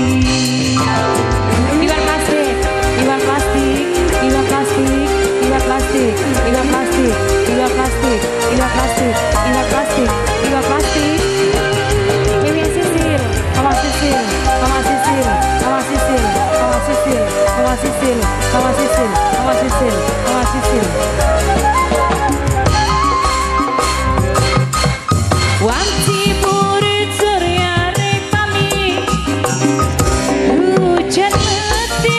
Speaker 3: Iwan Plastik, Iwan Plastik, Iwan Plastik, Iwan Plastik, Iwan Plastik, Iwan Plastik, Iwan Plastik, Iwan Plastik, Iwan Plastik. Mimi Sisil, Mama Sisil, Mama Sisil, Mama Sisil, Mama Sisil, Mama Sisil, Mama Sisil, Mama Sisil, Mama Sisil. Wanti murid surya rekami hujan mati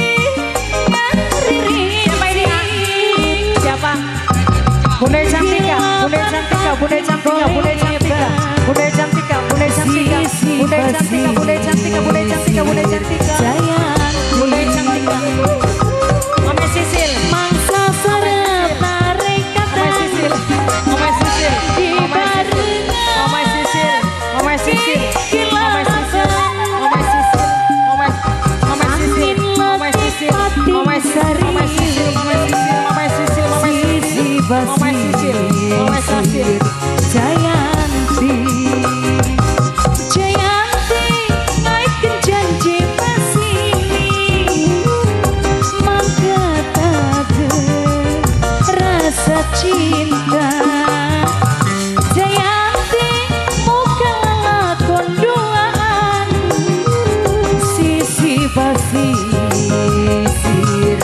Speaker 3: ngaririn. Siapa ini? Siapa? Bunda Cantika, Bunda Cantika, Bunda Cantika, Bunda Cantika, Bunda Cantika, Bunda Cantika, Bunda Cantika, Bunda Cantika, Bunda Cantika, Bunda Cantika, Bunda Cantika, Mama Sisil, mangsa sarep tarik kata, Mama Sisil, Mama Sisil, di baru. Mama Sisil, Mama Sisil, Mama Sisil, Mama Sisil, Mama Mama Sisil, Mama Sisil, Mama Sari, Mama Sisil, Mama Sisil, Mama Sisil, Mama Sisil, Mama Sisil, Mama Sisil, Jayanti, Jayanti, ngaikin janji pas ini menggetar rasa cinta. Basisir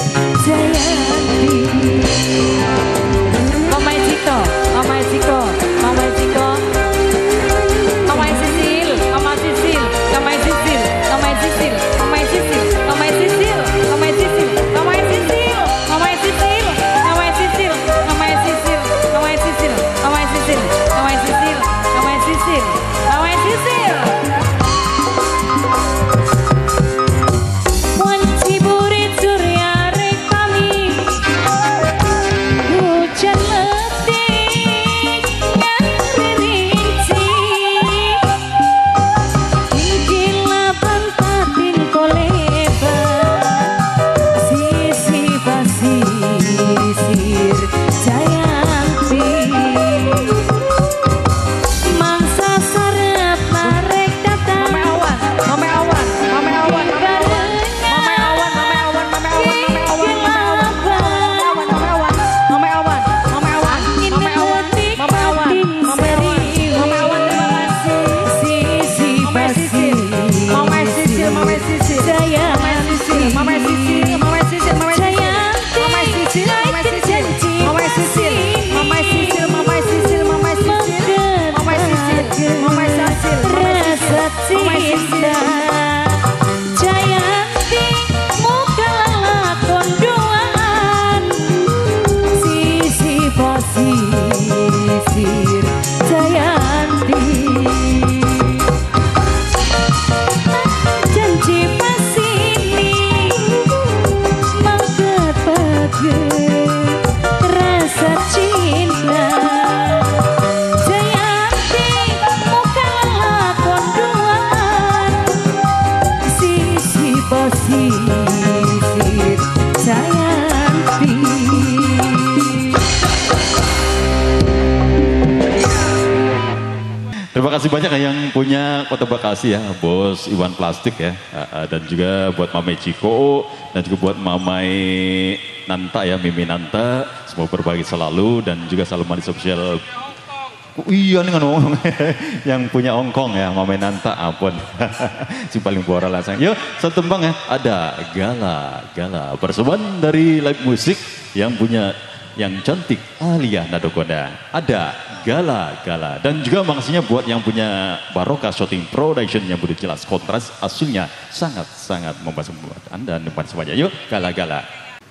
Speaker 3: Jayanti. Mama Ciko, Mama Ciko, Mama Ciko,
Speaker 1: Terima kasih banyak yang punya Kota Bekasi ya, Bos Iwan Plastik ya, dan juga buat Mamai Ciko, dan juga buat Mamai Nanta ya, Mimi Nanta, semoga berbagi selalu, dan juga selalu manis official. Oh, iya nih ngomong yang punya Ongkong ya, Mamai Nanta, ampun, si paling bora lah sayang. Yuk, satu tembang ya, ada Gala, Gala, persembahan dari live musik yang punya yang cantik Alia Nadokoda, ada Gala Gala, dan juga maksudnya buat yang punya Barokah Shooting Production yang begitu jelas kontras aslinya sangat sangat membuat Anda depan semuanya. Yuk Gala Gala.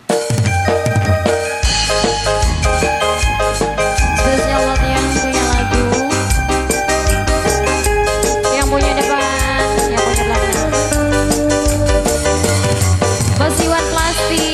Speaker 2: Spesial buat yang punya lagu, yang punya depan, yang punya belakang. Bos Iwan Plastik.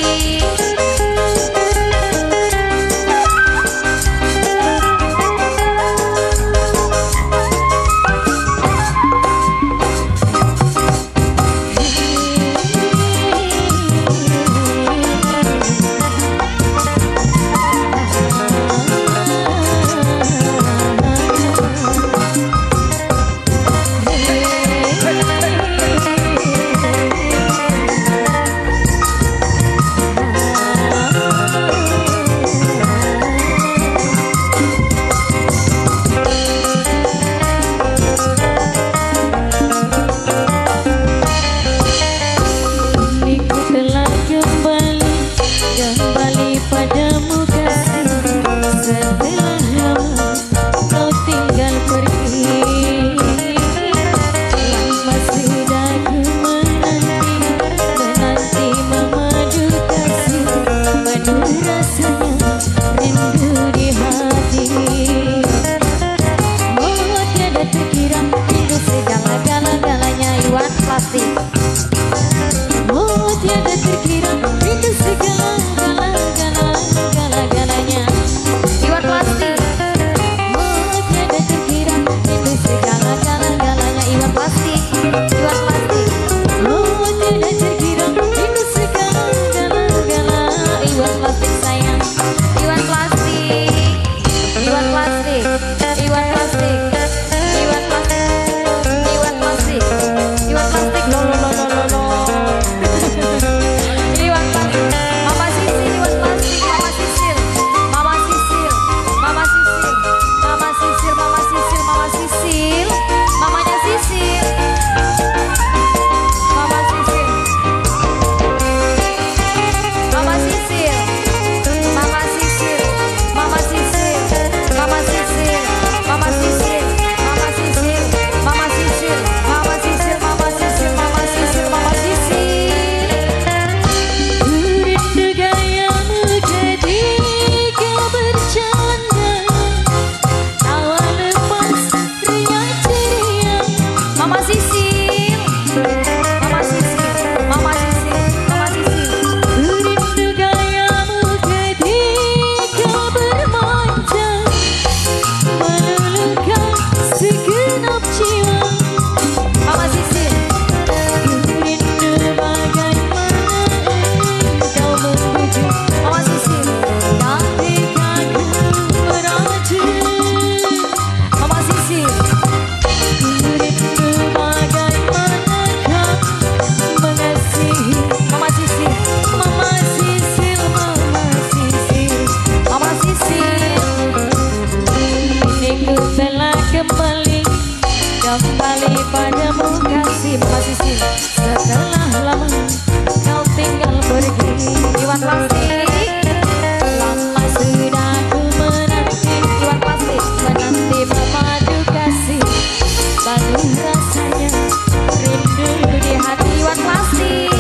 Speaker 3: Oh tiada terkira itu segala gala gala gala galanya
Speaker 2: Iwan Plastik.
Speaker 3: Oh tiada terkira itu segala gala galanya
Speaker 2: Iwan Plastik. Iwan Plastik.
Speaker 3: Oh tiada terkira itu segala gala gala
Speaker 2: Iwan Plastik sayang. Iwan Plastik. Iwan Plastik. Iwan Plastik. Iwan Plastik. Iwan Plastik. Iwan Plastik. Lo lo lo lo lo lo. Iwan Plastik. Mama Sisil. Iwan Plastik. Mama Sisil. Mama Sisil. Mama Sisil. Mama Sisil. Mama Sisil. Mama Sisil. Mamanya Sisil. Mama Sisil. Mama Sisil. Mama Sisil. Mama Sisil. Mama Sisil. Mama Sisil. Mama Sisil. Mama Sisil. Mama Sisil. Mama Sisil. Mama Sisil. Mama Sisil.
Speaker 3: Rindu gayamu ketika bercanda tawa lepas riang ceria
Speaker 2: Mama Sisil. Mama Sisil. Mama Sisil. Mama Sisil.
Speaker 3: Rindu gayamu ketika bermanja meluluhkan segenap jiwa
Speaker 2: Mama Sisil.
Speaker 3: Rindu bagaimana engkau membujuk
Speaker 2: Mama Sisil.
Speaker 3: ketika ku meracun
Speaker 2: Mama Sisil.
Speaker 3: Rindu bagaimana kau mengasihi
Speaker 2: Mama Sisil.
Speaker 3: Mama Sisil, Mama Sisil
Speaker 2: Mama Sisil.
Speaker 3: Kini ku telah kembali Kembali padamu kasih
Speaker 2: Mama Sisil.
Speaker 3: Setelah lama kau tinggal pergi
Speaker 2: Iwan Plastik.
Speaker 3: Lama sudah ku menanti
Speaker 2: Iwan Plastik.
Speaker 3: Menanti memadu kasih Baru rasanya rindu di hati
Speaker 2: Iwan Plastik.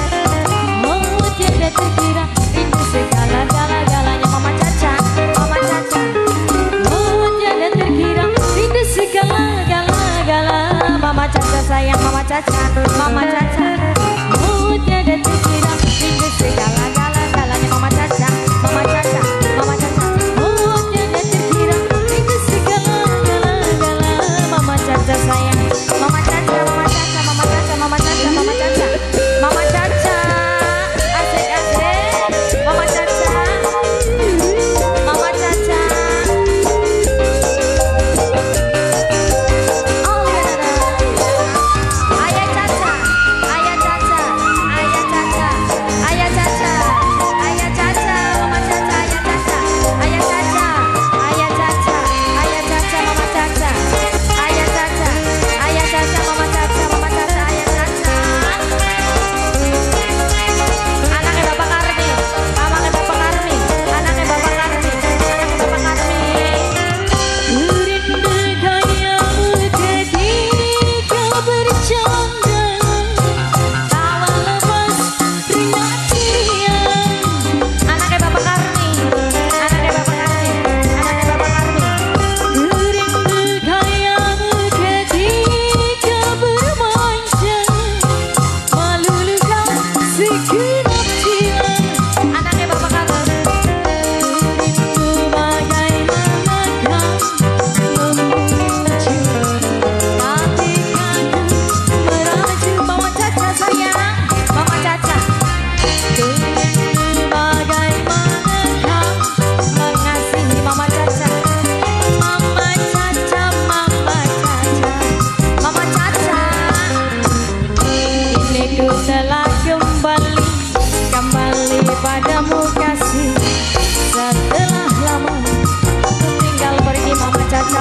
Speaker 3: Oh tiada terkira rindu segala-gala-galanya
Speaker 2: Mama Caca. Mama Caca.
Speaker 3: Oh tiada terkira rindu segala-gala-gala
Speaker 2: Mama Caca sayang. Mama Caca. Mama Caca.
Speaker 3: Oh tiada terkira rindu
Speaker 2: Segala-gala-galanya Mama Caca. Mama Caca. Mama Caca.
Speaker 3: Oh tiada terkira rindu segala-gala-gala
Speaker 2: Mama Caca sayang. Mama Caca. Mama Caca. Mama Caca. Mama Caca. Mama Caca. Mama Caca. Asik asik. Mama Caca. Mama Caca.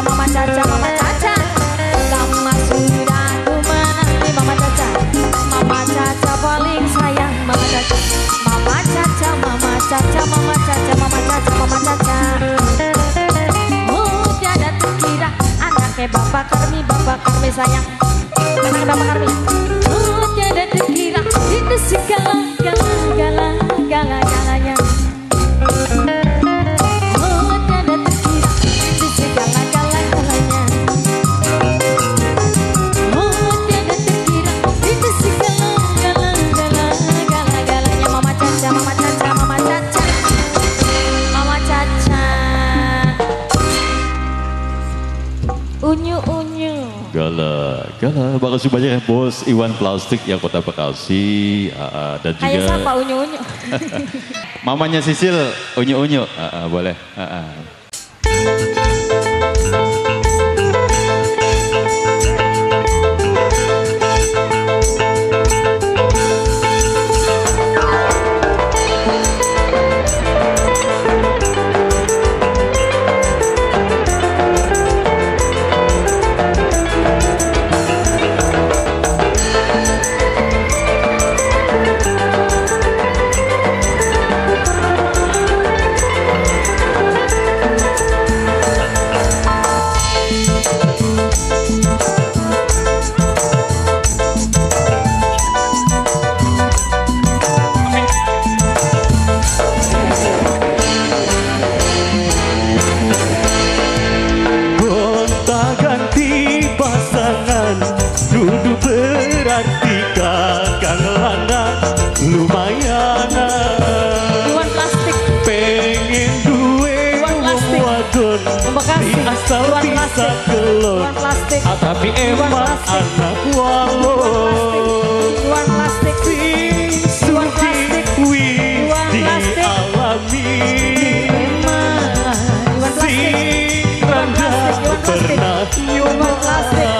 Speaker 2: Mama Caca, Mama Caca. Lama sudah ku menanti Mama Caca. Mama Caca paling sayang Mama Caca. Mama Caca, Mama Caca, Mama Caca, Mama Caca, Mama Caca. Oh tiada terkira anaknya Bapak Karmi, Bapak Karmi sayang. Anaknya Bapak Karmi. Oh tiada terkira itu segala gala gala gala galanya. Oh tiada terkira itu segala gala galanya. Oh tiada terkira itu segala gala gala gala galanya. Mama Caca, Mama Caca, Mama Caca, Mama Caca. Unyu unyu.
Speaker 1: Gala, gala, makasih banyak ya Bos Iwan Plastik yang Kota Bekasi, uh, dan juga
Speaker 2: Kayak siapa unyu unyu?
Speaker 1: mamanya Sisil, unyu-unyu, uh, uh, boleh. Uh, uh.
Speaker 4: Asal bisa kelon, tapi emang anak walon.
Speaker 2: Iwan plastik,
Speaker 4: Iwan plastik, wih dialami.
Speaker 2: Iwan
Speaker 4: Si randa pernah nyoba,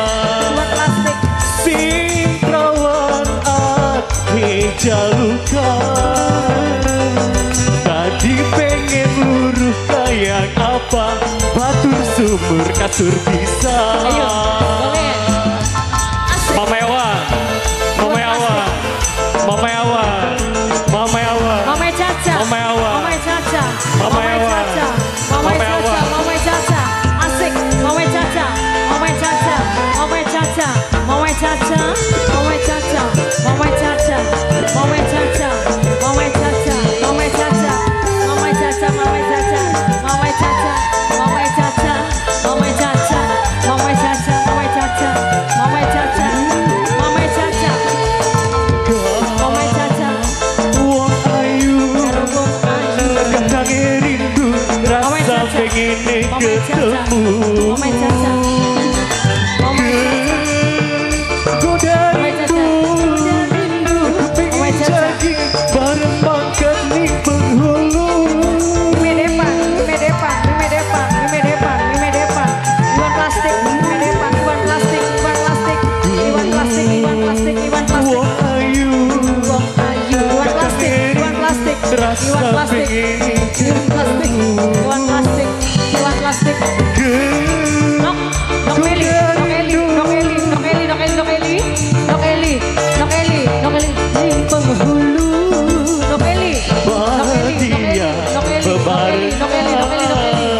Speaker 4: si perawan ake jalukan. Tadi pengen luruh kayak apa? Batur sumur kasur bisa.
Speaker 2: Ayo, boleh.
Speaker 4: Mama Ewa, Mama Ewa, Mama Ewa, Mama Ewa,
Speaker 2: Mama Caca,
Speaker 4: Mama Ewa,
Speaker 2: Mama Caca,
Speaker 4: Mama Ewa,
Speaker 2: Caca, Mama Caca, Mama Caca, asik, Mama Caca, Mama Caca, Mama Caca, Mama Caca, Mama Caca, Mama Caca, Mama Caca, Mama Caca, Mama Caca, Mama Caca, Mama Caca, Mama Caca, Mama Caca, Mama Caca, Mama Caca, Mama Caca, Mama Caca, Mama Caca, Mama Caca,
Speaker 4: wong ayu,
Speaker 2: Wong ayu.
Speaker 4: kadang rindu,
Speaker 2: Mama
Speaker 4: rasa
Speaker 2: Caca.
Speaker 4: pengen
Speaker 2: Mama Caca,
Speaker 4: ketemu.
Speaker 2: Mama Caca, Mama Caca,
Speaker 4: Goda rindu,
Speaker 2: Mama
Speaker 4: pengen
Speaker 2: Caca.
Speaker 4: jadi bareng bangkat nih penghulu.
Speaker 2: Medepan, Medepan, Medepan, Medepan, Medepan, Iwan plastik, Medepan, Iwan plastik, Iwan plastik, Iwan plastik, Iwan plastik, Iwan plastik,
Speaker 4: Wong ayu,
Speaker 2: Wong ayu, Iwan plastik, Iwan plastik,
Speaker 4: rasa
Speaker 2: Iwan plastik,
Speaker 4: pengen
Speaker 2: Iwan plastik, Iwan plastik, Iwan plastik. Nok, Nok Eli, Nok Eli, Nok Eli, Nok Eli, Nok Eli, Nok Eli, Nok Eli, Nok Eli, Nok Eli, di penghulu, Nok Eli, Nok Eli, Nok Eli, Nok Eli, Nok Eli, Nok Eli, Nok Eli, Nok Eli.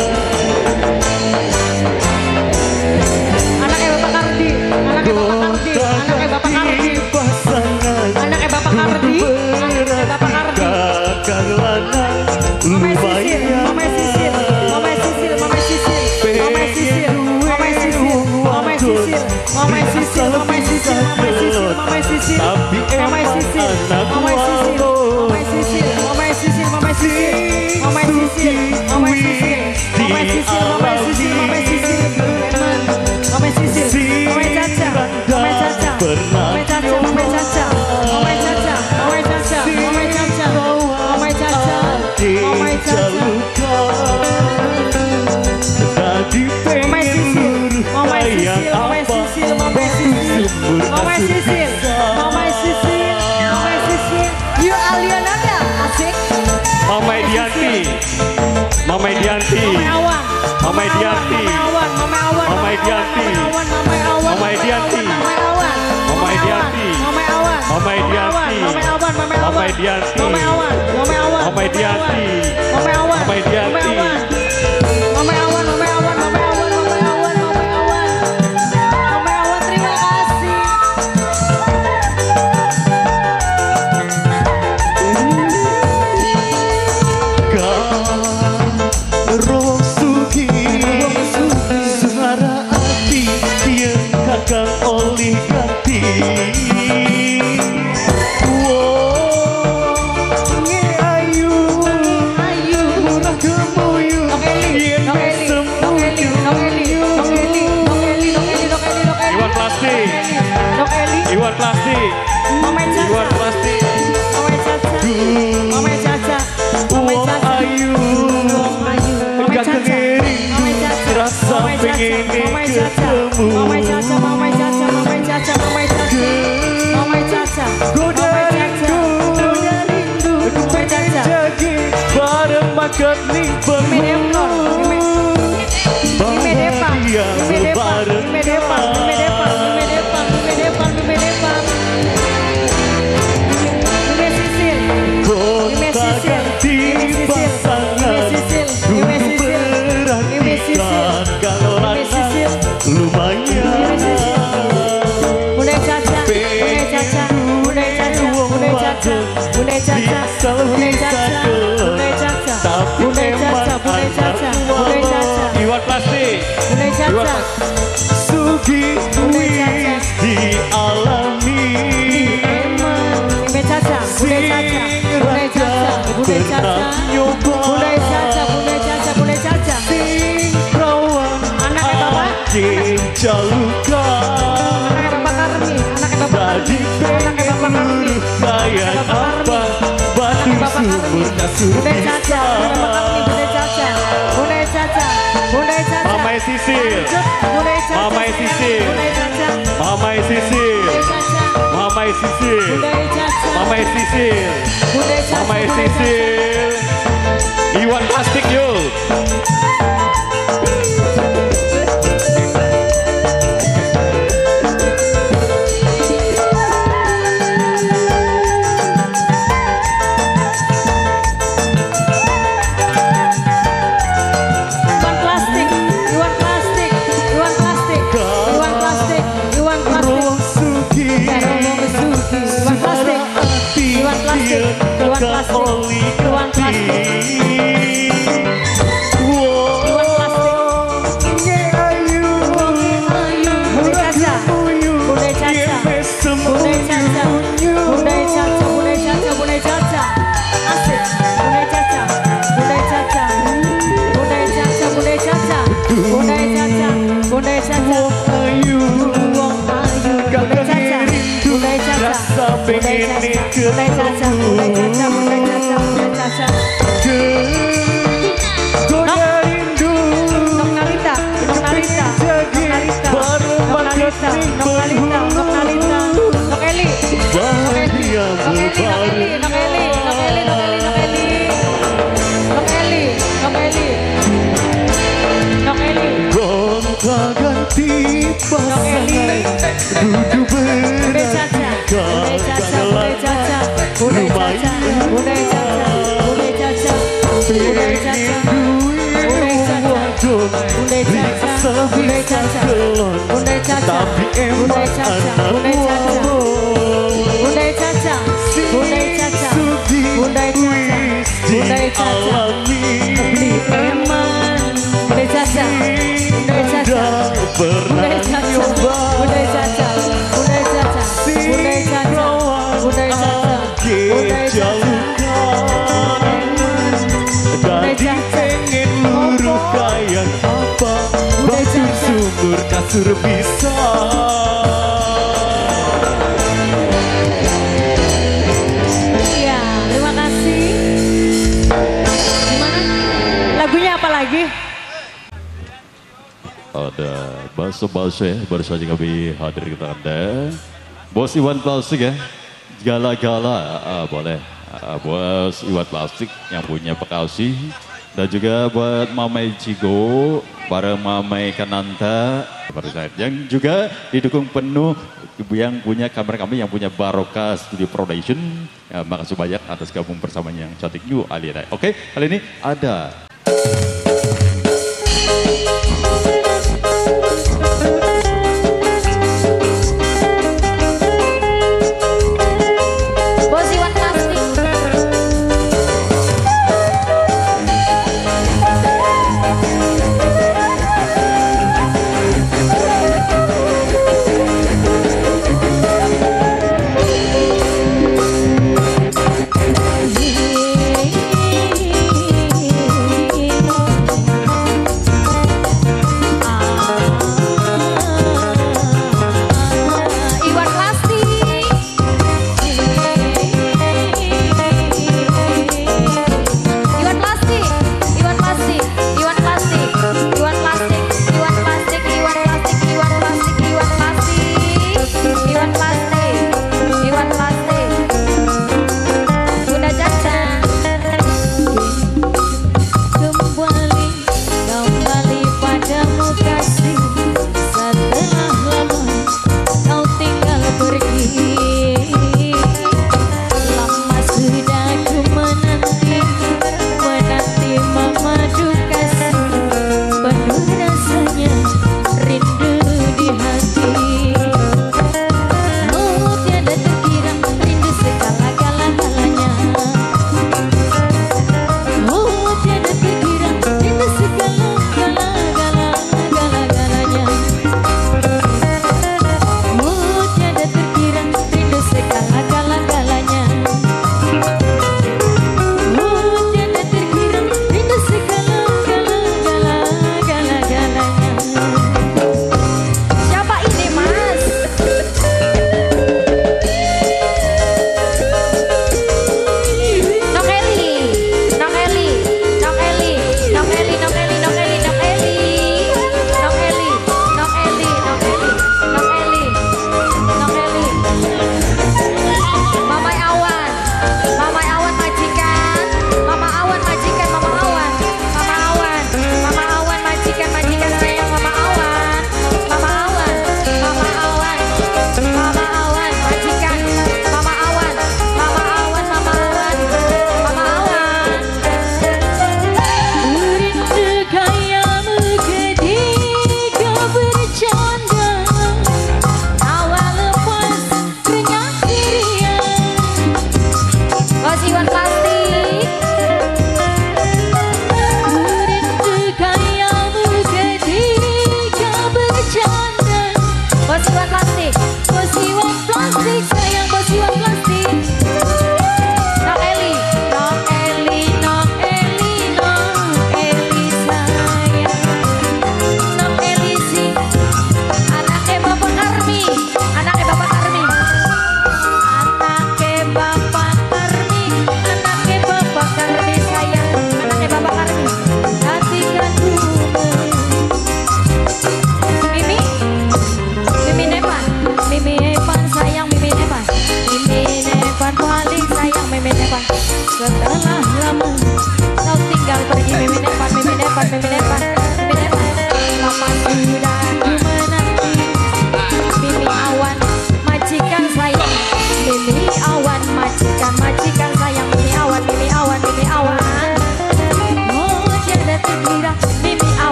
Speaker 2: Anaknya Bapak Kardi, anaknya Bapak Kardi, anaknya Bapak Kardi,
Speaker 4: pasangan
Speaker 2: anaknya Bapak Kardi, anaknya Bapak Kardi.
Speaker 4: kakang lanang
Speaker 2: Mama Sisil, Mama Sisil, Mama Sisil, Mama Sisil, Mama Sisil, Mama Sisil, Mama Sisil, Mama Sisil, Mama Sisil, Mama Sisil, Mama Sisil,
Speaker 4: tapi
Speaker 2: Mama
Speaker 4: emang
Speaker 2: Sisil,
Speaker 4: anak
Speaker 2: Mama Sisil,
Speaker 4: walon.
Speaker 2: Mama Sisil, Mama Sisil, Mama Sisil, Mama Sisil, Mama Sisil, Mama Sisil, Mama Sisil, Mama Sisil, Mama Sisil, Mama Caca, Mama Caca, Mama Caca, Mama Caca, Mama Caca, Mama Caca, Mama Caca, Mama Caca, Mama Caca.
Speaker 4: Tadi
Speaker 2: Mama
Speaker 4: pengen
Speaker 2: Sisil,
Speaker 4: luruh
Speaker 2: Mama
Speaker 4: kayak
Speaker 2: Sisil, Mama
Speaker 4: apa?
Speaker 2: Sisil, Mama Sisil, Mama Sisil, Mama Sisil, Mama Sisil. You Alionada, asik.
Speaker 4: Mama Edianti, Mama Edianti,
Speaker 2: Mama Awang,
Speaker 4: Mama Edianti,
Speaker 2: Mama Awang,
Speaker 4: Edianti.
Speaker 3: Mama Awan,
Speaker 4: Mama Edianti.
Speaker 3: Mama Awan,
Speaker 4: Mama Edianti.
Speaker 3: Mama Awan,
Speaker 4: Mama Edianti.
Speaker 3: Mama Awan, Mama Awan,
Speaker 4: Mama Edianti.
Speaker 3: Mama Awan, Mama Awan,
Speaker 4: Mama Edianti.
Speaker 3: Mama Awan,
Speaker 4: Mama Edianti.
Speaker 3: Mama Awan, Mama Awan, Mama Awan, Mama Awan, Mama Awan, Mama Awan, Mama Awan, terima kasih.
Speaker 4: Karo sugi suara hati yang kakak oleh ganti. Iwan plastik, Iwan plastik,
Speaker 3: Mama
Speaker 4: Iwan
Speaker 3: Caca,
Speaker 4: plastik.
Speaker 3: Mama Caca, Mama Caca, Mama
Speaker 4: Wong
Speaker 3: Caca,
Speaker 4: ayu,
Speaker 3: Mama
Speaker 4: gak
Speaker 3: Caca,
Speaker 4: kengering,
Speaker 3: Mama Caca,
Speaker 4: rasa
Speaker 3: Mama Caca,
Speaker 4: pengen
Speaker 3: Mama Caca,
Speaker 4: ketemu.
Speaker 3: Mama Caca, Mama Caca, Mama Caca, Mama Caca, Mama Caca,
Speaker 4: Goda
Speaker 3: Mama Caca,
Speaker 4: rindu,
Speaker 3: Goda rindu, Mama Caca.
Speaker 4: jadi bareng makan nih
Speaker 3: Medepon, Medepang, Medepang, Medepang, Medepang, Medepang, Medepang, Medepang. Iwe Sisil, Iwe Sisil, Iwe Sisil, Iwe Sisil, Iwe Sisil, Iwe Sisil,
Speaker 4: kalau
Speaker 3: Iwe
Speaker 4: rasa
Speaker 3: Sisil,
Speaker 4: lumayan.
Speaker 3: Bunda Caca, Bunda Caca, Bunda Caca, Bunda Caca, Bunda Caca, Bunda Caca, Bunda Caca,
Speaker 4: Tapi
Speaker 3: Bunda
Speaker 4: emang
Speaker 3: Caca, Bunda Caca, Bunda Caca,
Speaker 4: Iwan plastik,
Speaker 3: Bunda
Speaker 4: Iwan
Speaker 3: Caca.
Speaker 4: Sugi wis dialami.
Speaker 3: Bunda Caca, Bunda Caca, Bunda Caca, Bunda Caca, Bunda Caca, Bunda Caca, Bunda Caca.
Speaker 4: Sing rawan
Speaker 3: Anaknya bapak,
Speaker 4: aking jalukan.
Speaker 3: Anaknya Bapak Karmi, anaknya Bapak
Speaker 4: Tadi
Speaker 3: Karmi, anaknya Bapak Karmi.
Speaker 4: kayak apa batu
Speaker 3: Bapak Karmi.
Speaker 4: sumur kasur
Speaker 3: Bunda Caca, Bunda Karmi, Bunda Caca, Bunda Caca, Bunda Caca.
Speaker 4: Mama Sisil,
Speaker 3: Bunda Caca,
Speaker 4: Mama
Speaker 3: sayang.
Speaker 4: Sisil.
Speaker 3: Bunda Caca,
Speaker 4: Mama Sisil,
Speaker 3: Bunda Caca,
Speaker 4: Mama Sisil,
Speaker 3: Bunda Caca,
Speaker 4: Mama Sisil,
Speaker 3: Bunda Caca,
Speaker 4: Mama
Speaker 3: Bunda Caca.
Speaker 4: Sisil. Iwan plastik yuk.
Speaker 3: Iwan plastik, Iwan plastik, Iwan plastik, Iwan plastik, Iwan plastik.
Speaker 4: Ruang sugi
Speaker 3: Karo wong sugi, Iwan plastik, Iwan plastik, Iwan plastik, Iwan plastik, Iwan plastik.
Speaker 4: ayu
Speaker 3: Bunda Caca, Bunda Caca, Bunda Caca, Bunda Caca, Bunda Caca, Bunda Caca. Asik, Bunda Caca, Bunda Caca, Bunda Caca, Bunda Caca, Bunda Caca, Bunda Caca.
Speaker 4: ayu
Speaker 3: Wong ayu, Bunda Caca, Bunda Caca,
Speaker 4: rasa
Speaker 3: Bunda
Speaker 4: pengen
Speaker 3: Caca, Bunda Caca, Bunda Caca, Bunda Caca, Bunda Caca.
Speaker 4: ke goda rindu.
Speaker 3: Nok Narita, Nok Narita, Nok Narita, Nok Narita, Nok Narita, Nok Narita, Nok Eli,
Speaker 4: Bahagia
Speaker 3: Nok Eli, Nok Eli, Nok Eli, Nok Eli, Nok Eli, Nok Eli, Nok Eli, Nok Eli, Nok Eli,
Speaker 4: gonta ganti
Speaker 3: Nok Eli,
Speaker 4: pasangan duduk
Speaker 3: Bunda Caca, Bunda Caca, Bunda Caca, Bunda Caca, Bunda Caca, Bunda Caca, Bunda Caca, Bunda Caca, Bunda Caca, Bunda Caca, Bunda Caca,
Speaker 4: tapi
Speaker 3: Bunda
Speaker 4: emang
Speaker 3: Caca,
Speaker 4: anak
Speaker 3: Bunda Caca,
Speaker 4: wong.
Speaker 3: Bunda Caca, Bunda Caca,
Speaker 4: Sugi
Speaker 3: Bunda Caca,
Speaker 4: wis
Speaker 3: Bunda Caca,
Speaker 4: dialami.
Speaker 3: beli eman, Bunda Caca, Bunda Caca,
Speaker 4: Udah
Speaker 3: Bunda
Speaker 4: pernah
Speaker 3: Caca,
Speaker 4: nyoba
Speaker 3: Bunda Caca, Bunda Caca, Bunda Caca, Bunda Caca, Bunda Caca.
Speaker 4: jalukan. Tadi pengen luruh kayak apa batu sumur kasur bisa.
Speaker 3: Iya, terima kasih. Gimana? Lagunya apa lagi?
Speaker 1: Ada bakso-bakso ya, baru saja kami hadir ke Anda. Bos Iwan Plastik ya, gala-gala, ah, boleh. Ah, Bos Iwan Plastik yang punya Bekasi, Dan juga buat Mamai Cigo, para Mamai Kananta, yang juga didukung penuh yang punya kamera kami, yang punya Barokah Studio Production. Ya, makasih banyak atas gabung bersama yang cantik New Alina. Oke, kali ini ada
Speaker 2: Bos Iwan Plastik.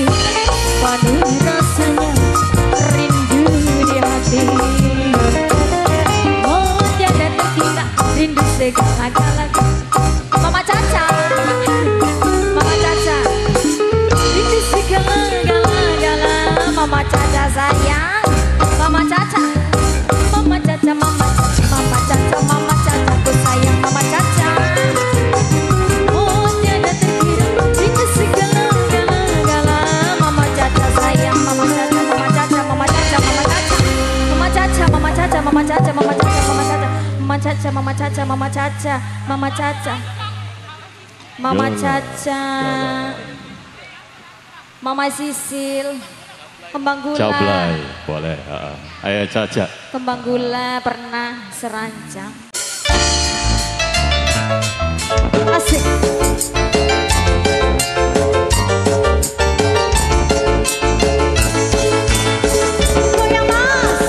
Speaker 3: penuh rasanya rindu di hati. Oh tiada terkira rindu segala-galanya.
Speaker 2: Mama Caca, Mama Caca,
Speaker 3: Rindu segala-galanya.
Speaker 2: Mama Caca sayang, Mama Caca,
Speaker 3: Mama Caca, Mama Caca,
Speaker 2: Mama Caca, Mama Caca, ku sayang Mama Caca.
Speaker 3: oh tiada terkira rindu segala-galanya.
Speaker 2: Mama Caca sayang, Mama Caca, Mama Caca, Mama Caca, Mama Caca, Mama Caca, Mama Caca, Mama Caca, Mama Caca, Mama Caca, Mama Caca, Mama Caca, Mama Caca, Mama Caca, Mama Caca, Mama Sisil, kembang gula,
Speaker 1: Cablay, boleh. Uh, ayo Caca.
Speaker 2: kembang gula pernah serancang.
Speaker 3: Asik.
Speaker 2: Goyang mas.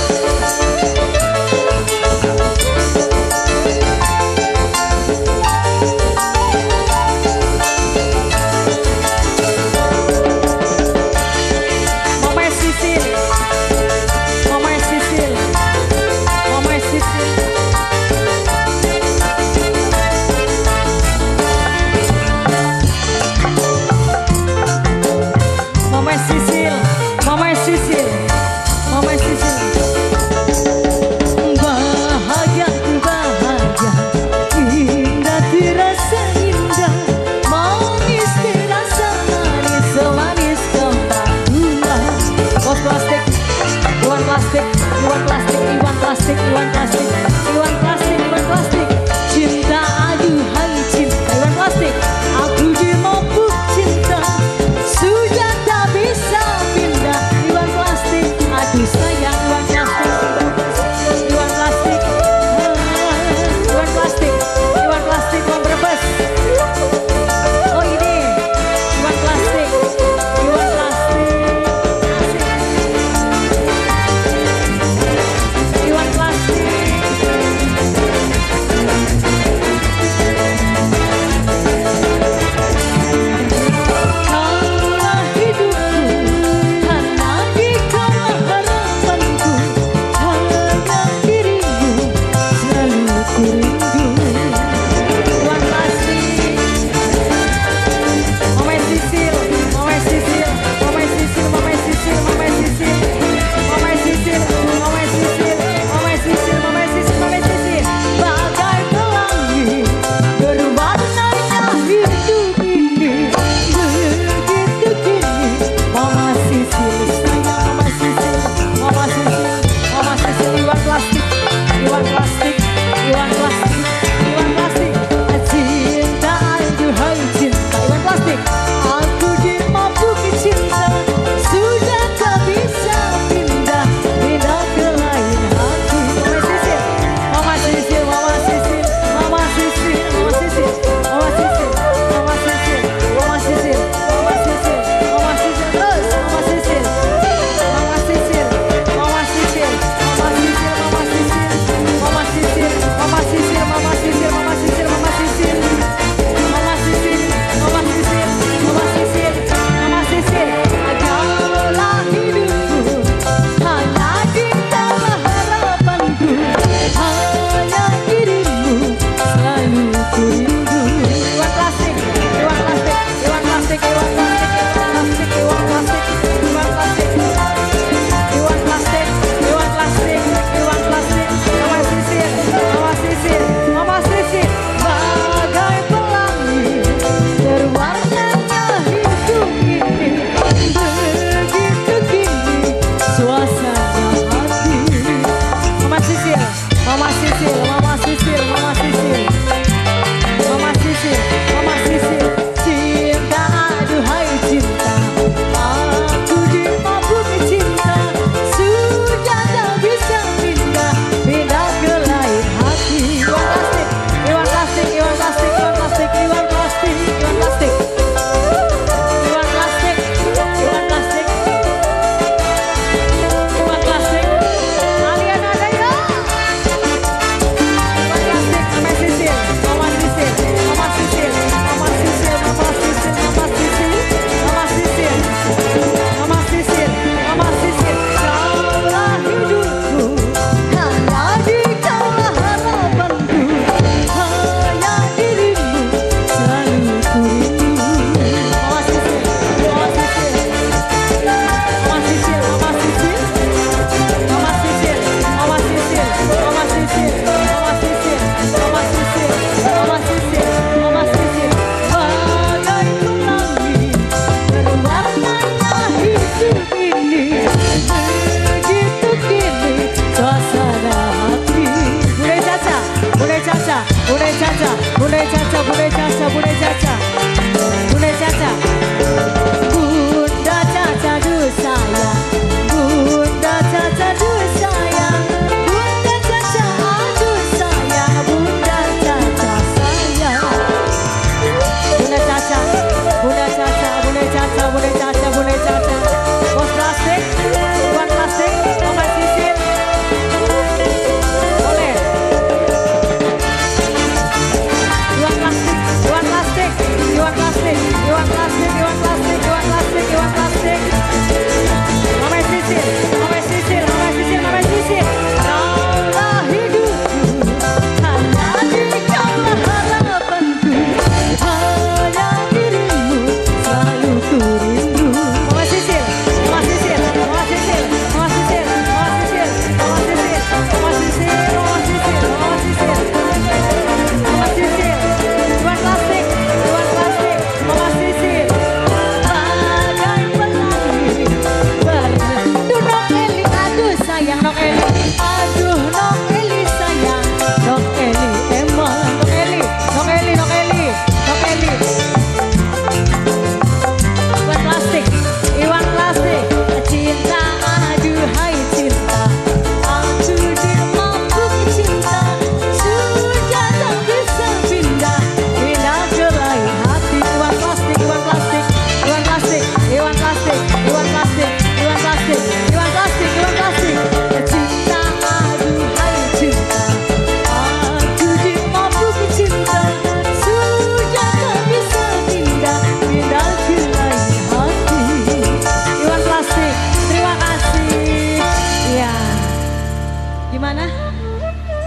Speaker 3: Mama Sisil, Mama Sisil, Mama Sisil. Mama Sisil, Mama Sisil, Mama Sisil. Bahagia ku bahagia, indah terasa indah, manis terasa manis, semanis kembang gula. Bos plastik, iwan plastik, iwan plastik, iwan plastik, iwan plastik, iwan plastik, iwan plastik. Cinta aduhai cinta, iwan plastik. Aku dimabuk cinta, sudah tak bisa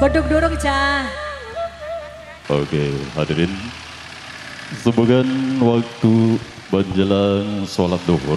Speaker 3: Beduk durung Cah.
Speaker 1: Oke, hadirin. Sebagian waktu menjelang sholat duhur,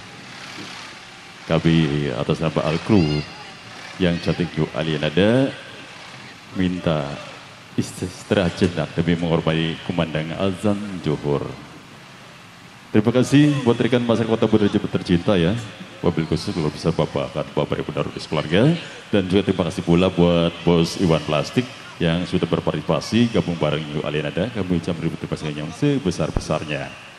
Speaker 1: kami atas nama Al-Kru yang cantik Yu Alianada minta istirahat jenak demi menghormati kumandang azan zuhur. Terima kasih buat rekan masyarakat Kota Bendungan tercinta ya. Wabil khusus luar besar Bapak kan Bapak Ibu dan keluarga, dan juga terima kasih pula buat Bos Iwan Plastik yang sudah berpartisipasi gabung bareng Yu Alianada. Kami ucapkan terima kasih yang sebesar-besarnya.